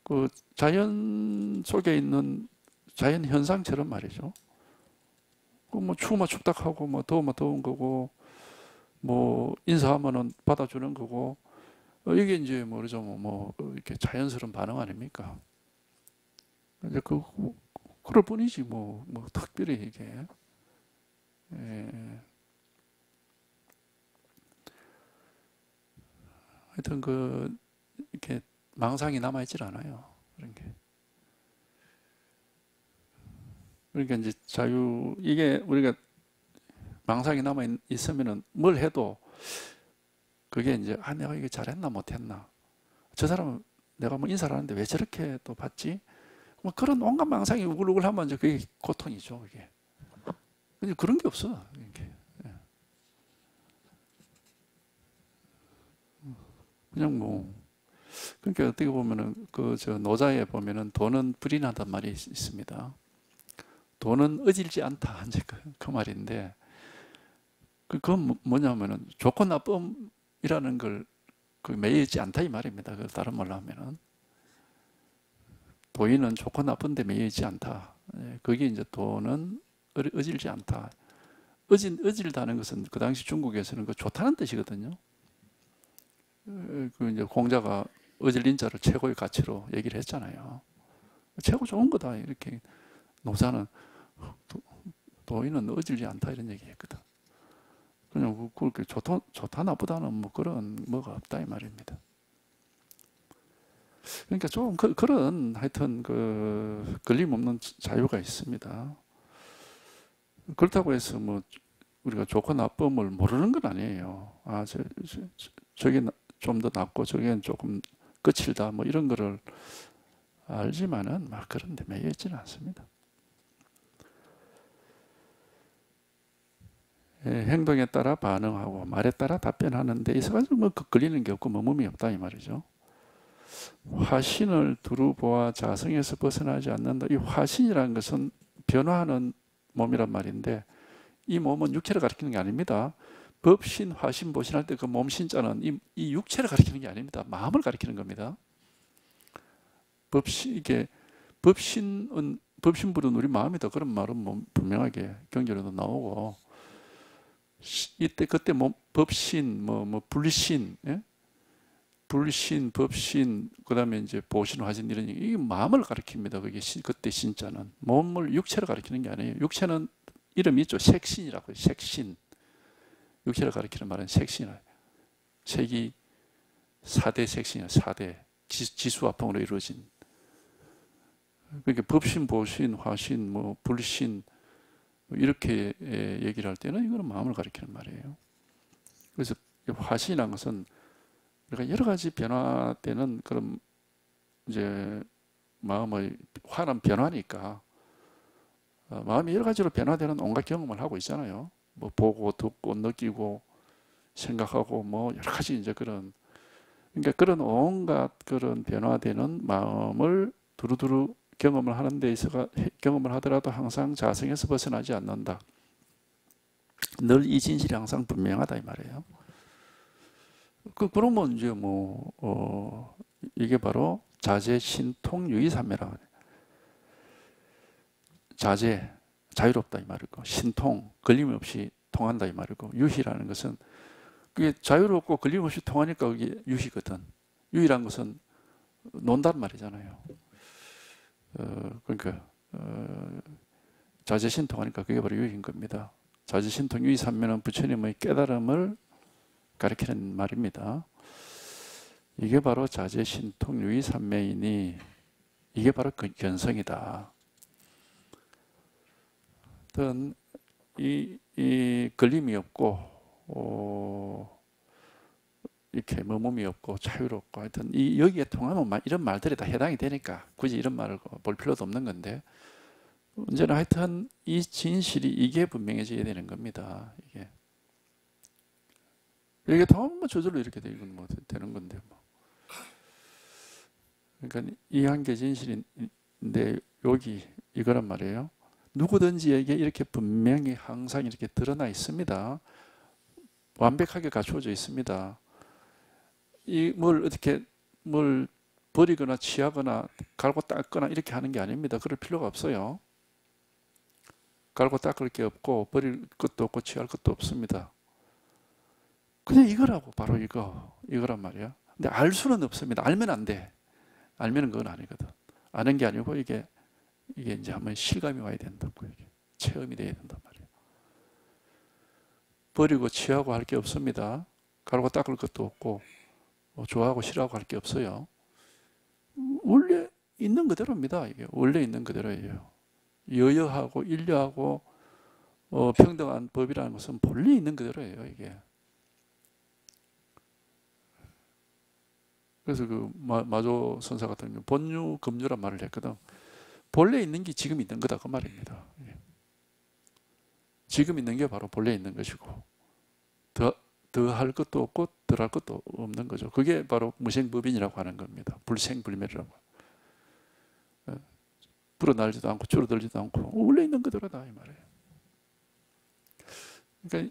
그 자연 속에 있는 자연 현상처럼 말이죠. 그 뭐 추우면 춥다 하고 뭐 더우면 더운 거고 뭐 인사하면은 받아주는 거고 이게 이제 뭐죠 뭐 이렇게 자연스러운 반응 아닙니까? 이제 그럴 뿐이지 뭐 특별히 이게 예. 하여튼 이렇게 망상이 남아있질 않아요. 그런 게. 그러니까 이제 이게 우리가 망상이 남아있으면은 뭘 해도 그게 이제, 내가 이게 잘했나 못했나. 저 사람은 내가 뭐 인사를 하는데 왜 저렇게 또 받지? 뭐 그런 온갖 망상이 우글우글 하면 이제 그게 고통이죠, 그게. 근데 그런 게 없어. 이렇게. 그냥 그러니까 어떻게 보면은 저 노자에 보면은 돈은 불인하단 말이 있습니다. 돈은 어질지 않다. 이제 그 말인데, 그건 뭐냐면은 좋고 나쁨이라는 걸 매여 있지 않다 이 말입니다. 다른 말로 하면은 도인은 좋고 나쁜데 매여 있지 않다. 그게 이제 돈은 어질지 않다. 어질다는 것은 그 당시 중국에서는 좋다는 뜻이거든요. 이제 공자가 어질린 자를 최고의 가치로 얘기를 했잖아요. 최고 좋은 거다 이렇게. 노사는 도인은 어질지 않다 이런 얘기했거든. 그냥 그렇게 좋다 나쁘다는 뭐 그런 뭐가 없다 이 말입니다. 그러니까 좀 그런 하여튼 걸림없는 자유가 있습니다. 그렇다고 해서 뭐 우리가 좋고 나쁨을 모르는 건 아니에요. 저게 좀 더 낫고 저게 조금 거칠다 뭐 이런 거를 알지만은 막 그런 데 매여 있지는 않습니다. 행동에 따라 반응하고 말에 따라 답변하는 데 있어가지고 뭐 걸리는 게 없고 머뭇이 없다 이 말이죠. 화신을 두루 보아 자성에서 벗어나지 않는다. 이 화신이라는 것은 변화하는 몸이란 말인데 이 몸은 육체를 가리키는 게 아닙니다. 법신, 화신, 보신할 때 그 몸 신자는 이 육체를 가리키는 게 아닙니다. 마음을 가리키는 겁니다. 법신불은 우리 마음이다. 그런 말은 분명하게 경전에도 나오고 그때 법신, 불신, 예? 불신, 법신, 그 다음에 이제 보신, 화신 이런 얘기, 이게 마음을 가리킵니다. 그때 신자는 몸을 육체를 가리키는 게 아니에요. 육체는 이름이 있죠. 색신이라고 해요. 색신. 육체를 가리키는 말은 색신이에요. 색이 4대 색신이에요. 4대 지수화풍으로 이루어진. 그러니까 법신, 보신, 화신, 불신 이렇게 얘기를 할 때는 이거는 마음을 가리키는 말이에요. 그래서 화신이라는 것은 우리가 여러 가지 변화되는 그런 이제 마음의 화는 변화니까 마음이 여러 가지로 변화되는 온갖 경험을 하고 있잖아요. 뭐 보고 듣고 느끼고 생각하고 뭐 여러 가지 이제 그러니까 그런 온갖 그런 변화되는 마음을 두루두루 경험을 하는 데 있어서 경험을 하더라도 항상 자성에서 벗어나지 않는다. 늘 이 진실이 항상 분명하다 이 말이에요. 그러면 이제 이게 바로 자제, 신통, 유의삼매라고 해요. 자제, 자유롭다 이 말이고, 신통, 걸림없이 통한다 이 말이고, 유희라는 것은 그게 자유롭고 걸림없이 통하니까 그게 유희거든. 유희란 것은 논단 말이잖아요. 그러니까 자제, 신통하니까 그게 바로 유희인 겁니다. 자제, 신통, 유의삼매는 부처님의 깨달음을 가리키는 말입니다. 이게 바로 자제, 신통, 유의, 삼매이니 이게 바로 그 견성이다. 어떤 이 걸림이 없고 이렇게 머뭇이 없고 자유롭고 하여튼 여기에 통하면 이런 말들이 다 해당이 되니까 굳이 이런 말을 볼 필요도 없는 건데 언제나 하여튼 이 진실이 이게 분명해져야 되는 겁니다. 이게 통하면 저절로 이렇게 되는 건데 그러니까 이 한계 진실인데 여기 이거란 말이에요. 누구든지에게 이렇게 분명히 항상 이렇게 드러나 있습니다. 완벽하게 갖추어져 있습니다. 뭘 버리거나 취하거나 갈고 닦거나 이렇게 하는 게 아닙니다. 그럴 필요가 없어요. 갈고 닦을 게 없고 버릴 것도 없고 취할 것도 없습니다. 그냥 이거라고, 바로 이거란 말이야. 근데 알 수는 없습니다. 알면 안 돼. 알면은 그건 아니거든. 아는 게 아니고 이게 이제 한번 실감이 와야 된다고, 이게 체험이 돼야 된단 말이야. 버리고 취하고 할 게 없습니다. 갈고 닦을 것도 없고 좋아하고 싫어하고 할 게 없어요. 원래 있는 그대로입니다. 이게 원래 있는 그대로예요. 여여하고 인려하고 평등한 법이라는 것은 본래 있는 그대로예요. 이게. 그래서 그 마조 선사 같은 경우 본유 금유란 말을 했거든. 본래 있는 게 지금 있는 거다, 그 말입니다. 지금 있는 게 바로 본래 있는 것이고 더 할 것도 없고 덜 할 것도 없는 거죠. 그게 바로 무생법인이라고 하는 겁니다. 불생불멸이라고. 불어날지도 않고 줄어들지도 않고 원래 있는 그대로다, 이 말이에요. 그러니까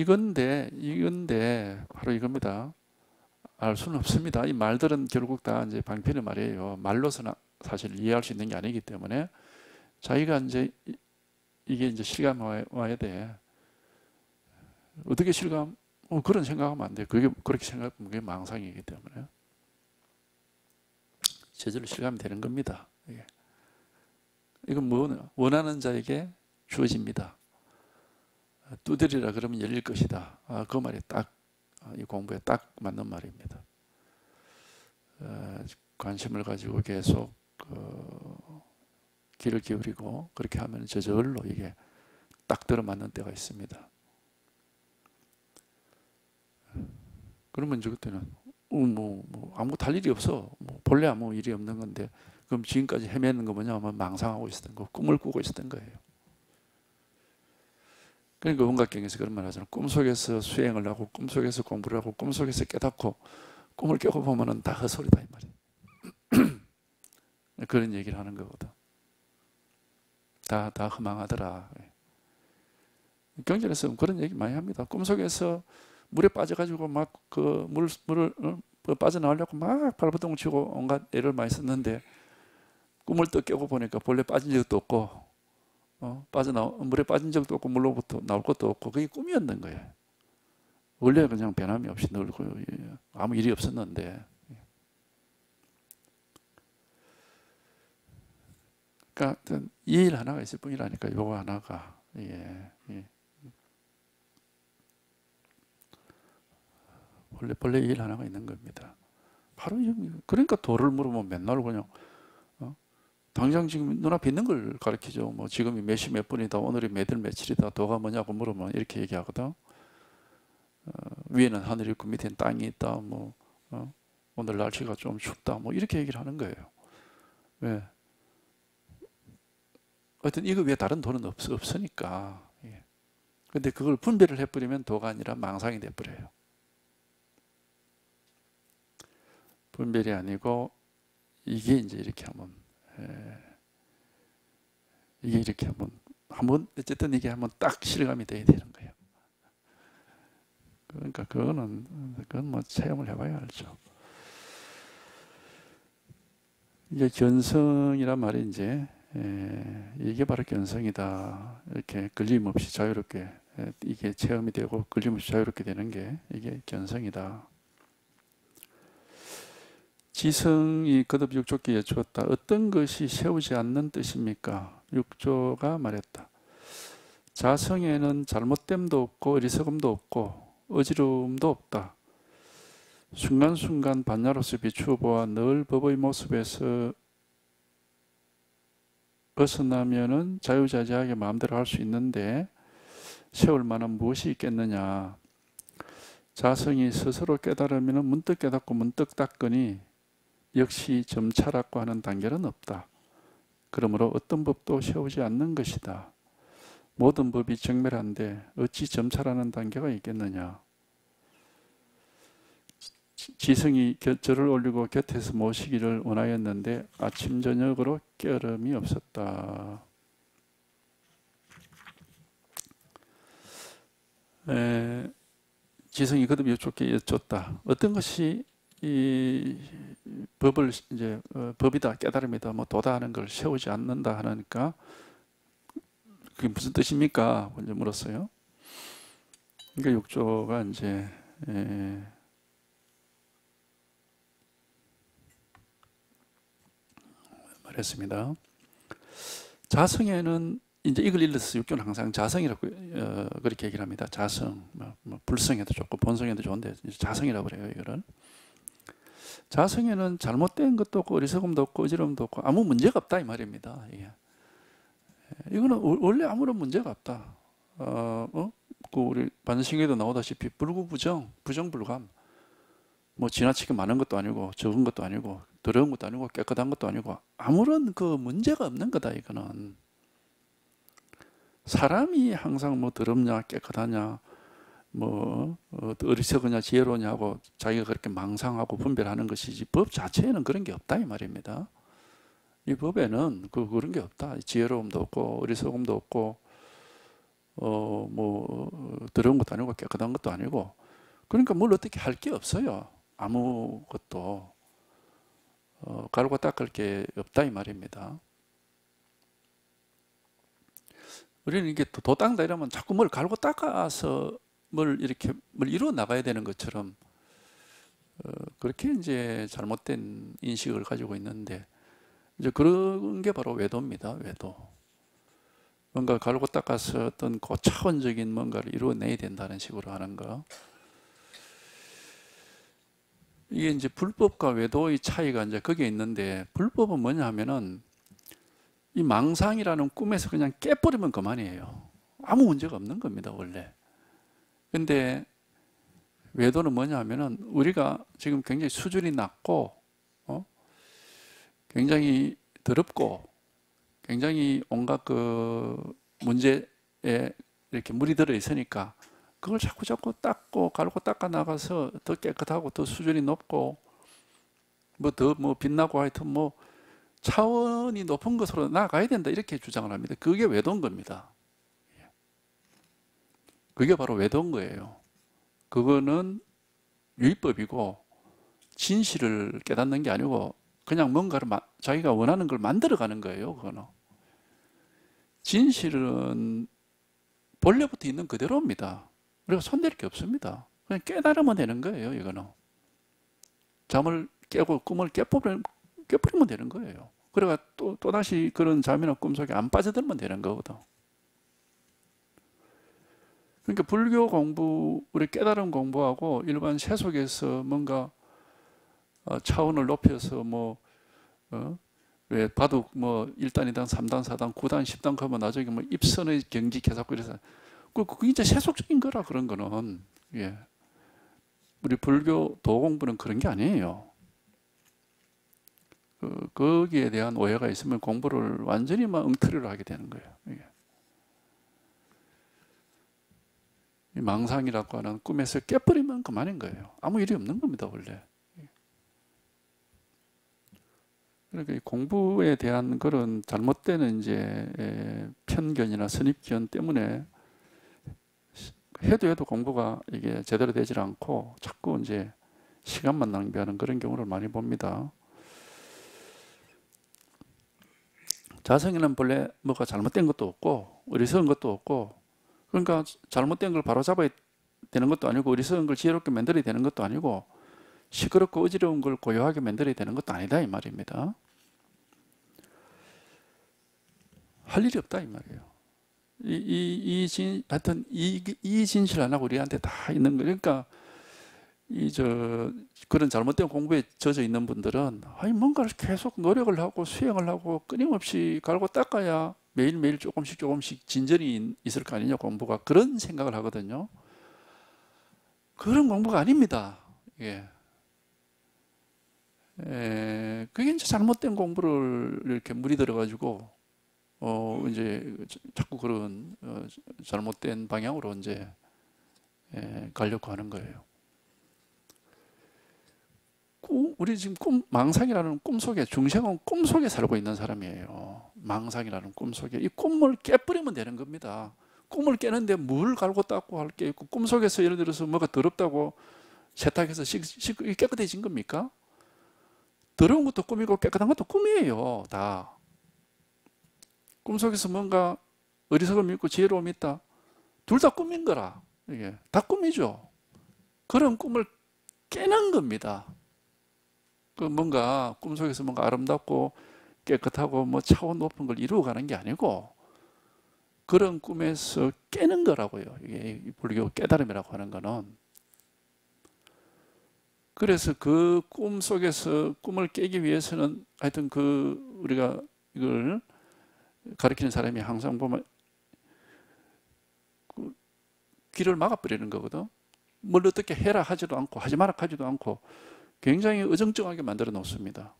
이건데 바로 이겁니다. 알 수는 없습니다. 이 말들은 결국 다 이제 방편의 말이에요. 말로서는 사실 이해할 수 있는 게 아니기 때문에 자기가 이제 이게 이제 실감 와야 돼. 어떻게 실감? 그런 생각하면 안 돼. 그렇게 생각하면 그게 망상이기 때문에 제대로 실감이 되는 겁니다. 이건 뭐 원하는 자에게 주어집니다. 두드리라 그러면 열릴 것이다. 그 말이 딱 이 공부에 딱 맞는 말입니다. 관심을 가지고 계속 귀를 기울이고 그렇게 하면 저절로 이게 딱 들어맞는 때가 있습니다. 그러면 이제 그때는 아무것도 할 일이 없어. 본래 아무 일이 없는 건데 그럼 지금까지 헤매는 거 뭐냐면 망상하고 있었던 거, 꿈을 꾸고 있었던 거예요. 그러니까 원각경에서 그런 말 하잖아요. 꿈속에서 수행을 하고 꿈속에서 공부를 하고 꿈속에서 깨닫고 꿈을 깨고 보면은 다 헛소리다, 이 말이에요. 그런 얘기를 하는 거거든. 다 허망하더라. 경전에서 그런 얘기 많이 합니다. 꿈속에서 물에 빠져가지고 막 그 물을 빠져나오려고 막 발버둥을 치고 온갖 애를 많이 썼는데 꿈을 또 깨고 보니까 본래 빠진 적도 없고 물에 빠진 적도 없고 물로부터 나올 것도 없고 그게 꿈이었는 거예요. 원래 그냥 변함이 없이 놀고 아무 일이 없었는데. 그러니까 이 일 하나가 있을 뿐이라니까. 요거 하나가. 본래 이 일 하나가 있는 겁니다. 바로 그러니까 도를 물으면 맨날 그냥 당장 지금 눈앞에 있는 걸 가르치죠. 뭐 지금이 몇 시 몇 분이다, 오늘이 몇일 며칠이다, 도가 뭐냐고 물으면 이렇게 얘기하거든. 위에는 하늘이 있고 밑에는 땅이 있다. 오늘 날씨가 좀 춥다. 이렇게 얘기를 하는 거예요. 왜? 하여튼 이거 외에 다른 도는 없으니까. 근데 그걸 분별을 해버리면 도가 아니라 망상이 돼버려요. 분별이 아니고 이게 이제 이렇게 하면 이게 이렇게 한번 어쨌든 이게 한번 딱 실감이 돼야 되는 거예요. 그러니까 그건 뭐 체험을 해봐야 알죠. 이게 견성이란 말이 이제 이게 바로 견성이다. 이렇게 걸림없이 자유롭게 이게 체험이 되고 걸림없이 자유롭게 되는 게 이게 견성이다. 지성이 거듭 육조께 여쭈었다. 어떤 것이 세우지 않는 뜻입니까? 육조가 말했다. 자성에는 잘못됨도 없고 어리석음도 없고 어지러움도 없다. 순간순간 반야로서 비추어 보아 늘 법의 모습에서 벗어나면은 자유자재하게 마음대로 할 수 있는데 세울 만한 무엇이 있겠느냐. 자성이 스스로 깨달으면 문득 깨닫고 문득 닦으니 역시 점차라고 하는 단계는 없다. 그러므로 어떤 법도 세우지 않는 것이다. 모든 법이 정멸한데 어찌 점차라는 단계가 있겠느냐. 지성이 절을 올리고 곁에서 모시기를 원하였는데 아침 저녁으로 깨어름이 없었다. 지성이 거듭 여쭙게 여쭙다. 어떤 것이 법을 이제 법이다, 깨달음이다, 뭐 도다 하는 걸 세우지 않는다 하니까 그게 무슨 뜻입니까? 먼저 물었어요. 그러니까 육조가 이제 말했습니다. 자성에는 이제 이걸 일러서 육조는 항상 자성이라고 그렇게 얘기를 합니다. 자성, 뭐 불성에도 좋고 본성에도 좋은데 자성이라고 그래요. 이거를 자성에는 잘못된 것도 없고 어리석음도 없고 어지러움도 없고 아무 문제가 없다 이 말입니다. 이게. 이거는 원래 아무런 문제가 없다. 그 우리 반신경에도 나오다시피 불구부정, 부정불감. 뭐 지나치게 많은 것도 아니고 적은 것도 아니고 더러운 것도 아니고 깨끗한 것도 아니고 아무런 그 문제가 없는 거다 이거는. 사람이 항상 뭐 더럽냐 깨끗하냐 뭐 어리석으냐 지혜로우냐 하고 자기가 그렇게 망상하고 분별하는 것이지 법 자체에는 그런 게 없다 이 말입니다. 이 법에는 그런 게 없다. 지혜로움도 없고 어리석음도 없고 뭐 더러운 것도 아니고 깨끗한 것도 아니고 그러니까 뭘 어떻게 할 게 없어요. 아무것도 가르고 닦을 게 없다 이 말입니다. 우리는 이게 도 닦는다 이러면 자꾸 뭘 가르고 닦아서 뭘 이렇게 뭘 이루어 나가야 되는 것처럼 그렇게 이제 잘못된 인식을 가지고 있는데 이제 그런 게 바로 외도입니다. 외도. 뭔가 가르고 닦아서 어떤 고차원적인 뭔가를 이루어내야 된다는 식으로 하는 거. 이게 이제 불법과 외도의 차이가 이제 거기에 있는데 불법은 뭐냐 하면은 이 망상이라는 꿈에서 그냥 깨버리면 그만이에요. 아무 문제가 없는 겁니다, 원래. 근데 외도는 뭐냐 하면은 우리가 지금 굉장히 수준이 낮고 굉장히 더럽고 굉장히 온갖 그 문제에 이렇게 물이 들어 있으니까 그걸 자꾸 닦고 갈고 닦아 나가서 더 깨끗하고 더 수준이 높고 뭐 더 뭐 빛나고 하여튼 뭐 차원이 높은 것으로 나아가야 된다 이렇게 주장을 합니다. 그게 외도인 겁니다. 그게 바로 외도인 거예요. 그거는 유의법이고 진실을 깨닫는 게 아니고 그냥 뭔가를 자기가 원하는 걸 만들어가는 거예요. 그거는 진실은 본래부터 있는 그대로입니다. 우리가 손댈 게 없습니다. 그냥 깨달으면 되는 거예요. 이거는 잠을 깨고 꿈을 깨버리면 되는 거예요. 그래가 또다시 그런 잠이나 꿈속에 안 빠져들면 되는 거거든. 그러니까 불교 공부, 우리 깨달음 공부하고 일반 세속에서 뭔가 차원을 높여서 왜 바둑 뭐 1단, 2단, 3단, 4단, 9단, 10단 하면 나중에 뭐 입선의 경지 계산고 이래서 그게 이제 세속적인 거라 그런 거는 예. 우리 불교 도 공부는 그런 게 아니에요. 거기에 대한 오해가 있으면 공부를 완전히 막 엉터리로 하게 되는 거예요. 이게. 이 망상이라고 하는 꿈에서 깨버리면 그만인 거예요. 아무 일이 없는 겁니다, 원래. 그러니까 공부에 대한 그런 잘못된 이제 편견이나 선입견 때문에 해도 공부가 이게 제대로 되질 않고 자꾸 이제 시간만 낭비하는 그런 경우를 많이 봅니다. 자성에는 본래 뭐가 잘못된 것도 없고 어리석은 것도 없고 그러니까 잘못된 걸 바로잡아야 되는 것도 아니고 어리석은 걸 지혜롭게 만들어야 되는 것도 아니고 시끄럽고 어지러운 걸 고요하게 만들어야 되는 것도 아니다 이 말입니다. 할 일이 없다 이 말이에요. 하여튼 이 진실 하나가 우리한테 다 있는 거예요. 그러니까 그런 잘못된 공부에 젖어 있는 분들은 아니 뭔가를 계속 노력을 하고 수행을 하고 끊임없이 갈고 닦아야 매일매일 조금씩 진전이 있을 거 아니냐 공부가 그런 생각을 하거든요. 그런 공부가 아닙니다. 예. 그게 이제 잘못된 공부를 이렇게 물이 들어가지고 이제 자꾸 그런 잘못된 방향으로 이제 가려고 하는 거예요. 우리 지금 망상이라는 꿈 속에 중생은 꿈 속에 살고 있는 사람이에요. 망상이라는 꿈 속에 이 꿈을 깨버리면 되는 겁니다. 꿈을 깨는데 물 갈고 닦고 할 게 있고 꿈 속에서 예를 들어서 뭐가 더럽다고 세탁해서 깨끗해진 겁니까? 더러운 것도 꿈이고 깨끗한 것도 꿈이에요. 다. 꿈속에서 뭔가 어리석음이 있고 지혜로움이 있다. 둘 다 꿈인 거라. 이게 다 꿈이죠. 그런 꿈을 깨는 겁니다. 그 뭔가 꿈속에서 뭔가 아름답고 깨끗하고 뭐 차원 높은 걸 이루어가는 게 아니고 그런 꿈에서 깨는 거라고요. 이게 불교 깨달음이라고 하는 거는. 그래서 그 꿈 속에서 꿈을 깨기 위해서는 하여튼 그 우리가 이걸 가르치는 사람이 항상 보면 그 길을 막아버리는 거거든. 뭘 어떻게 해라 하지도 않고 하지 마라 하지도 않고 굉장히 어정쩡하게 만들어 놓습니다.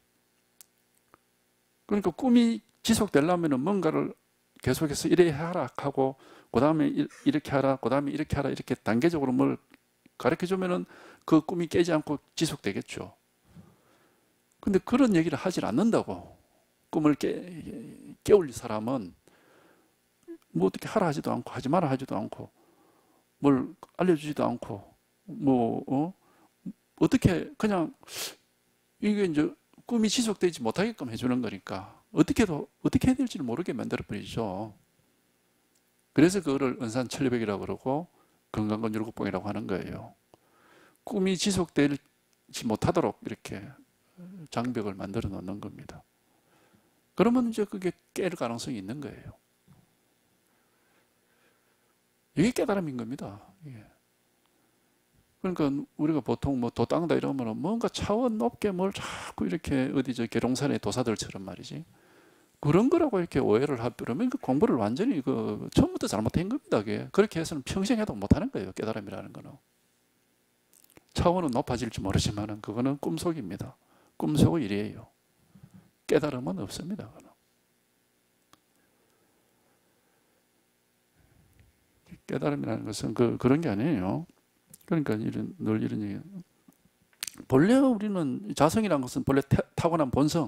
그러니까 꿈이 지속되려면 뭔가를 계속해서 이래 하라 하고 그 다음에 이렇게 하라 그 다음에 이렇게 하라 이렇게 단계적으로 뭘 가르쳐 주면은 그 꿈이 깨지 않고 지속되겠죠. 근데 그런 얘기를 하질 않는다고. 꿈을 깨울릴 사람은 뭐 어떻게 하라 하지도 않고 하지 마라 하지도 않고 뭘 알려주지도 않고 어떻게 그냥 이게 이제 꿈이 지속되지 못하게끔 해주는 거니까 어떻게 해야 될지를 모르게 만들어 버리죠. 그래서 그거를 은산천리백이라고 그러고 건강건율국봉이라고 하는 거예요. 꿈이 지속되지 못하도록 이렇게 장벽을 만들어 놓는 겁니다. 그러면 이제 그게 깰 가능성이 있는 거예요. 이게 깨달음인 겁니다. 예. 그러니까 우리가 보통 뭐 도땅다 이러면 뭔가 차원 높게 뭘 자꾸 이렇게 어디 저 계룡산의 도사들처럼 말이지. 그런 거라고 이렇게 오해를 하면 그 공부를 완전히 그 처음부터 잘못한 겁니다. 그게. 그렇게 해서는 평생 해도 못하는 거예요. 깨달음이라는 거는. 차원은 높아질지 모르지만 그거는 꿈속입니다. 꿈속의 일이에요. 깨달음은 없습니다. 그거는. 깨달음이라는 것은 그런 게 아니에요. 그러니까 늘 이런 얘기. 본래 우리는 자성이라는 것은 본래 타고난 본성.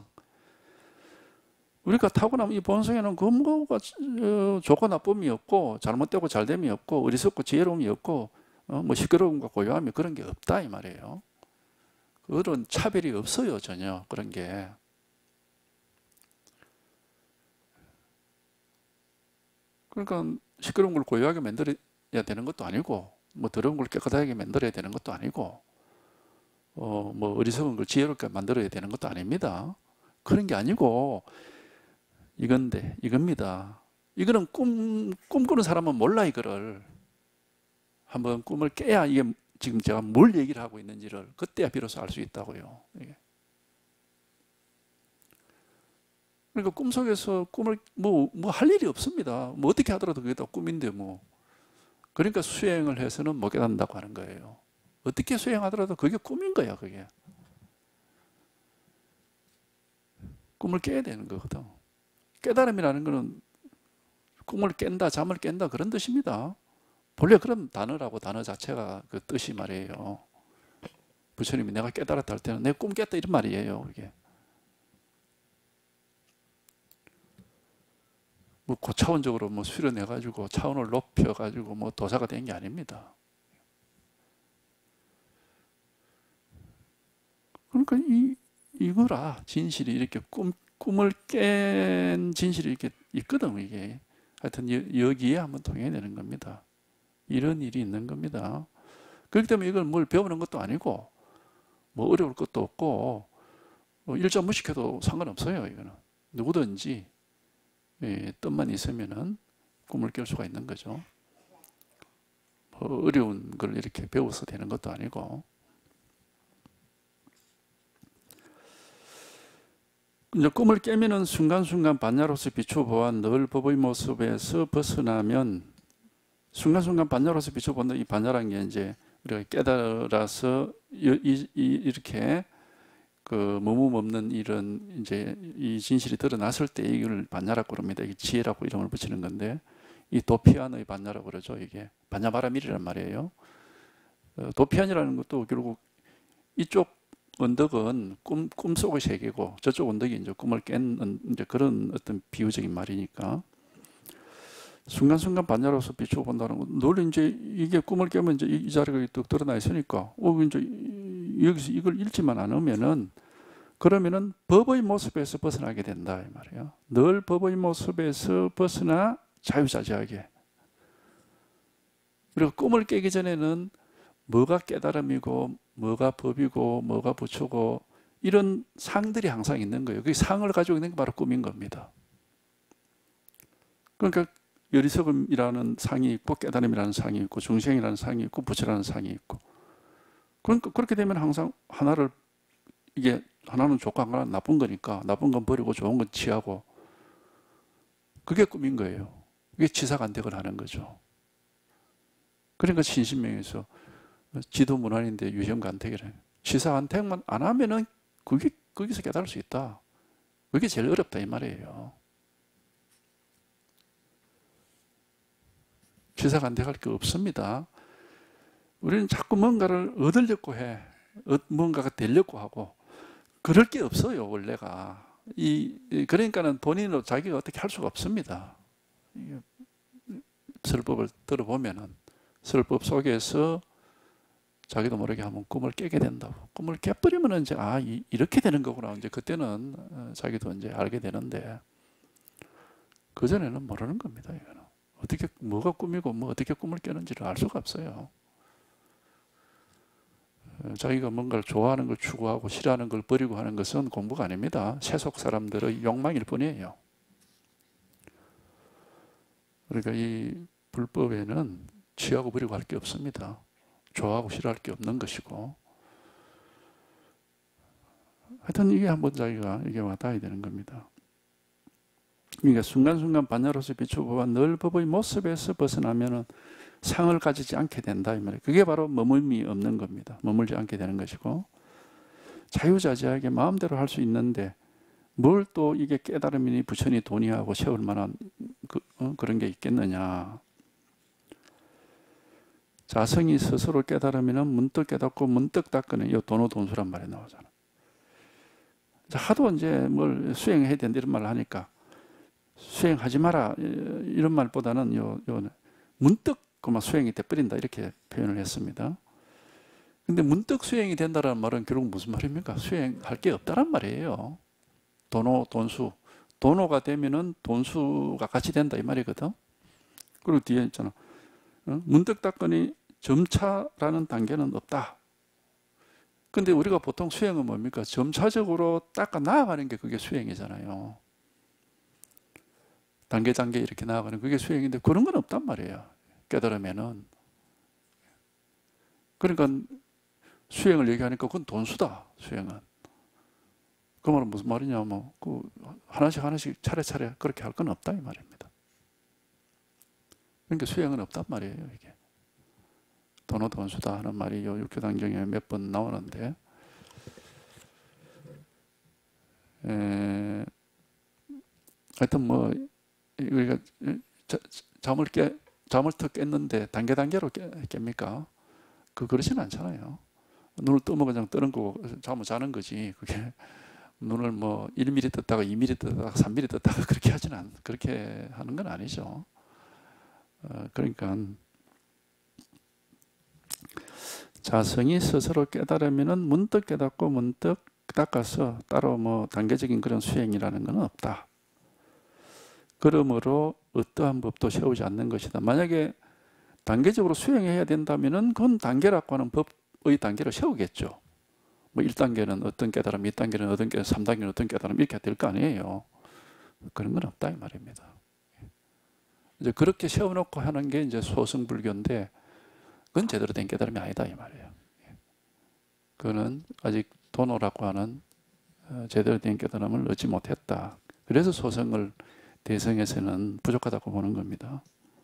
우리가 타고난 이 본성에는 뭐가 좋고 나쁨이 없고 잘못되고 잘됨이 없고 어리석고 지혜로움이 없고 뭐 시끄러움과 고요함이 그런 게 없다 이 말이에요. 그런 차별이 없어요 전혀 그런 게. 그러니까 시끄러운 걸 고요하게 만들어야 되는 것도 아니고 뭐 더러운 걸 깨끗하게 만들어야 되는 것도 아니고 뭐 어리석은 걸 지혜롭게 만들어야 되는 것도 아닙니다. 그런 게 아니고 이겁니다. 이거는 꿈꾸는 사람은 몰라 이거를. 한번 꿈을 깨야 이게 지금 제가 뭘 얘기를 하고 있는지를 그때야 비로소 알 수 있다고요. 이게. 그러니까 꿈속에서 꿈을 뭐 할 일이 없습니다. 뭐 어떻게 하더라도 그게 다 꿈인데 뭐. 그러니까 수행을 해서는 못 깨닫는다고 하는 거예요. 어떻게 수행하더라도 그게 꿈인 거야, 그게. 꿈을 깨야 되는 거거든. 깨달음이라는 거는 꿈을 깬다, 잠을 깬다 그런 뜻입니다. 본래 그런 단어라고 단어 자체가 그 뜻이 말이에요. 부처님이 내가 깨달았다 할 때는 내 꿈 깼다 이런 말이에요. 이게. 뭐 고차원적으로 뭐 수련해가지고 차원을 높여가지고 뭐 도사가 된 게 아닙니다. 그러니까 이거라 진실이 이렇게 꿈을 깬 진실이 이렇게 있거든 이게. 하여튼 여기에 한번 통해야 되는 겁니다. 이런 일이 있는 겁니다. 그렇기 때문에 이걸 뭘 배우는 것도 아니고 뭐 어려울 것도 없고 일자 무식해도 상관없어요. 이거는 누구든지 뜻만 있으면은 꿈을 깰 수가 있는 거죠. 뭐 어려운 걸 이렇게 배워서 되는 것도 아니고. 이제 꿈을 깨면은 순간순간 반야로서 비춰보아 늘 법의 모습에서 벗어나면 순간순간 반야로서 비춰본다. 이 반야라는 게 이제 우리가 깨달아서 이렇게 그 머뭇 없는 이런 이제 이 진실이 드러났을 때 이걸 반야라고 그럽니다. 이게 지혜라고 이름을 붙이는 건데 이 도피안의 반야라고 그러죠. 이게 반야바라밀이란 말이에요. 도피안이라는 것도 결국 이쪽 언덕은 꿈속의 세계고 저쪽 언덕이 이제 꿈을 깬 이제 그런 어떤 비유적인 말이니까 순간순간 반야로서 비춰본다는 건 늘 이제 이게 꿈을 깨면 이제 이 자리가 뚝 드러나 있으니까 이제 여기서 이걸 읽지만 않으면은 그러면은 법의 모습에서 벗어나게 된다 이 말이에요. 늘 법의 모습에서 벗어나 자유자재하게. 그리고 꿈을 깨기 전에는 뭐가 깨달음이고 뭐가 법이고 뭐가 부처고 이런 상들이 항상 있는 거예요. 그 상을 가지고 있는 게 바로 꿈인 겁니다. 그러니까 여리석음이라는 상이 있고 깨달음이라는 상이 있고 중생이라는 상이 있고 부처라는 상이 있고, 그러니까 그렇게 되면 항상 하나를, 이게 하나는 좋고 하나는 나쁜 거니까 나쁜 건 버리고 좋은 건 취하고, 그게 꿈인 거예요. 그게 치사간택을 하는 거죠. 그러니까 신신명에서 지도문안인데 유형간택이래. 치사간택만 안 하면은 그게 거기서 깨달을 수 있다. 그게 제일 어렵다 이 말이에요. 치사간택할 게 없습니다. 우리는 자꾸 뭔가를 얻으려고 해. 뭔가가 되려고 하고. 그럴 게 없어요, 원래가. 그러니까는 본인으로 자기가 어떻게 할 수가 없습니다. 설법을 들어보면은, 설법 속에서 자기도 모르게 하면 꿈을 깨게 된다고. 꿈을 깨버리면 이제, 이렇게 되는 거구나. 이제 그때는 자기도 이제 알게 되는데, 그전에는 모르는 겁니다, 이거는. 어떻게, 뭐가 꿈이고, 어떻게 꿈을 깨는지를 알 수가 없어요. 자기가 뭔가를 좋아하는 걸 추구하고 싫어하는 걸 버리고 하는 것은 공부가 아닙니다. 세속 사람들의 욕망일 뿐이에요. 그러니까 이 불법에는 취하고 버리고 할 게 없습니다. 좋아하고 싫어할 게 없는 것이고, 하여튼 이게 한번 자기가 이게 와닿아야 되는 겁니다. 그러니까 순간순간 반야로서 비추고와 늘 법의 모습에서 벗어나면은 상을 가지지 않게 된다 이 말이에요. 그게 바로 머물미 없는 겁니다. 머물지 않게 되는 것이고, 자유자재하게 마음대로 할 수 있는데 뭘 또 이게 깨달음이니 부처니 돈이하고 세울 만한 그런 게 있겠느냐. 자성이 스스로 깨달으면 문득 깨닫고 문득 닦으는 이 도노돈수란 말이 나오잖아. 하도 이제 뭘 수행해야 된다 이런 말을 하니까 수행하지 마라 이런 말보다는 문득 그만 수행이 돼버린다 이렇게 표현을 했습니다. 근데 문득 수행이 된다는 말은 결국 무슨 말입니까? 수행할 게 없다란 말이에요. 도노, 돈수. 도노가 되면은 돈수가 같이 된다 이 말이거든. 그리고 뒤에 있잖아. 문득 닦으니 점차라는 단계는 없다. 근데 우리가 보통 수행은 뭡니까? 점차적으로 닦아 나아가는 게 그게 수행이잖아요. 단계 이렇게 나아가는 그게 수행인데 그런 건 없단 말이에요. 깨달으면은. 그러니까 수행을 얘기하니까 그건 돈수다. 수행은. 그 말은 무슨 말이냐? 하나씩 차례차례 그렇게 할 건 없다 이 말입니다. 그러니까 수행은 없단 말이에요. 이게 돈수다 하는 말이 요 육교당경에 몇 번 나오는데, 하여튼 우리가 잠을 턱 깼는데 단계로 깹니까? 그렇지는 않잖아요. 눈을 뜨면 그냥 뜨는 거고 잠을 자는 거지. 그게 눈을 1mm 떴다가 2mm 떴다가 3mm 떴다가 그렇게 하는 건 아니죠. 그러니까 자성이 스스로 깨달으면 문득 깨닫고 문득 닦아서 따로 단계적인 그런 수행이라는 건 없다. 그러므로 어떠한 법도 세우지 않는 것이다. 만약에 단계적으로 수행해야 된다면은 그건 단계라고 하는 법의 단계를 세우겠죠. 1단계는 어떤 깨달음, 2단계는 어떤 깨달음, 3단계는 어떤 깨달음 이렇게 될 거 아니에요. 그런 건 없다 이 말입니다. 이제 그렇게 세워놓고 하는 게 이제 소승불교인데 그건 제대로 된 깨달음이 아니다 이 말이에요. 그거는 아직 도노라고 하는 제대로 된 깨달음을 얻지 못했다. 그래서 소승을 대성에서는 부족하다고 보는 겁니다.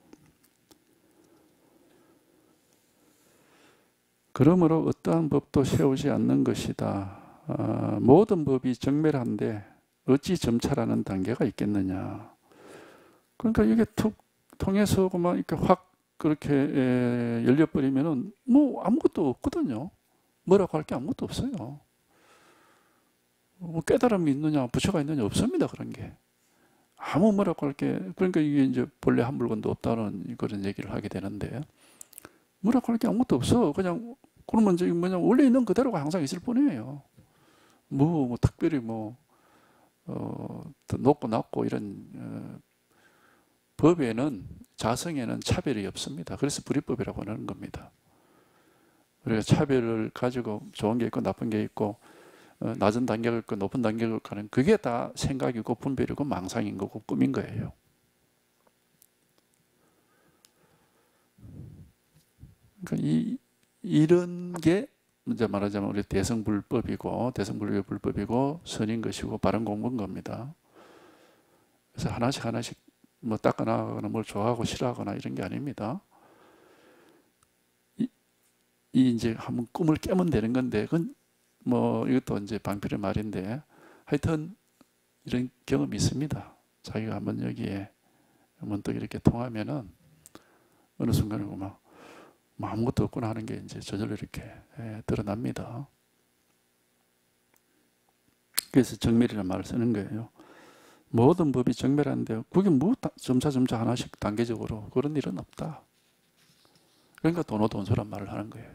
그러므로 어떠한 법도 세우지 않는 것이다. 모든 법이 정멸한데 어찌 점차라는 단계가 있겠느냐. 그러니까 이게 툭 통해서 그만 이렇게 확 그렇게 열려버리면은 아무것도 없거든요. 뭐라고 할 게 아무것도 없어요. 깨달음이 있느냐, 부처가 있느냐 없습니다. 그런 게. 아무 뭐라고 할 게, 그러니까 이게 이제 본래 한 물건도 없다는 그런 얘기를 하게 되는데, 뭐라고 할 게 아무것도 없어. 그러면 이제 원래 있는 그대로가 항상 있을 뿐이에요. 뭐 특별히 더 높고 낮고 이런 법에는 자성에는 차별이 없습니다. 그래서 불이법이라고 하는 겁니다. 우리가 차별을 가지고 좋은 게 있고 나쁜 게 있고 낮은 단계가 있고 높은 단계가 있고 하는 그게 다 생각이고 분별이고 망상인 거고 꿈인 거예요. 그러니까 이런 게 이제 말하자면 우리 대성불법이고 대성불교불법이고 선인 것이고 바른 공부인 겁니다. 그래서 하나씩 하나씩 뭐 닦아나가거나 뭘 좋아하고 싫어하거나 이런 게 아닙니다. 이제 한번 꿈을 깨면 되는 건데, 그건 뭐 이것도 이제 방필의 말인데, 하여튼 이런 경험이 있습니다. 자기가 한번 여기에 문득 이렇게 통하면은 어느 순간에 막 아무것도 없구나 하는 게 이제 저절로 이렇게 드러납니다. 그래서 정멸이라는 말을 쓰는 거예요. 모든 법이 정멸한데 그게 뭐 점차 하나씩 단계적으로 그런 일은 없다. 그러니까 도노돈소란 말을 하는 거예요.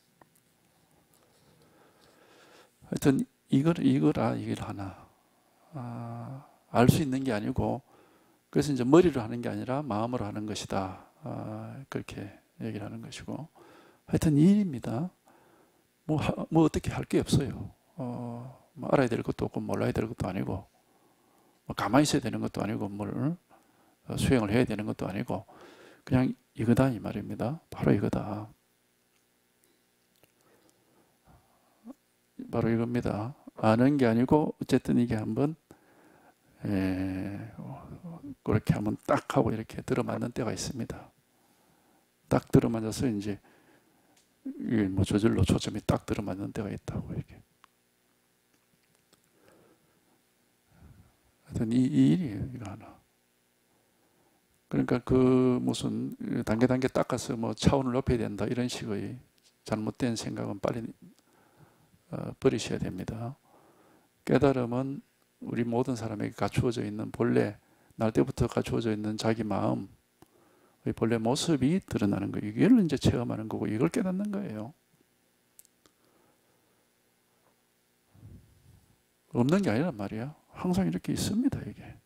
하여튼 이걸 하나 알 수 있는 게 아니고 그래서 이제 머리로 하는 게 아니라 마음으로 하는 것이다. 그렇게 얘기를 하는 것이고 하여튼 이 일입니다. 뭐 어떻게 할 게 없어요. 뭐 알아야 될 것도 없고 몰라야 될 것도 아니고 뭐 가만히 있어야 되는 것도 아니고 뭘 수행을 해야 되는 것도 아니고 그냥 이거다 이 말입니다. 바로 이거다. 바로 이겁니다. 아는 게 아니고 어쨌든 이게 한번 그렇게 한번 딱 하고 이렇게 들어맞는 때가 있습니다. 딱 들어맞아서 이제 뭐 저절로 초점이 딱 들어맞는 때가 있다고 이렇게. 하여튼 이 일이에요, 이거 하나. 그러니까 그 무슨 단계 닦아서 뭐 차원을 높여야 된다 이런 식의 잘못된 생각은 빨리 버리셔야 됩니다. 깨달음은 우리 모든 사람에게 갖추어져 있는 본래 날 때부터 갖추어져 있는 자기 마음의 본래 모습이 드러나는 거예요. 이걸 이제 체험하는 거고 이걸 깨닫는 거예요. 없는 게 아니란 말이야. 항상 이렇게 있습니다. 이게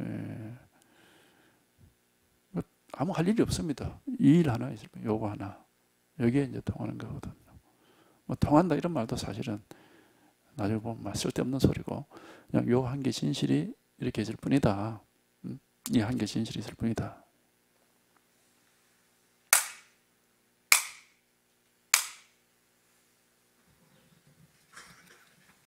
아무 할 일이 없습니다. 이 일 하나 있으면 요거 하나 여기에 이제 통하는 거거든요. 뭐 통한다 이런 말도 사실은 나중에 보면 쓸데없는 소리고 그냥 요 한 개 진실이 이렇게 있을 뿐이다. 이 한 개 진실이 있을 뿐이다.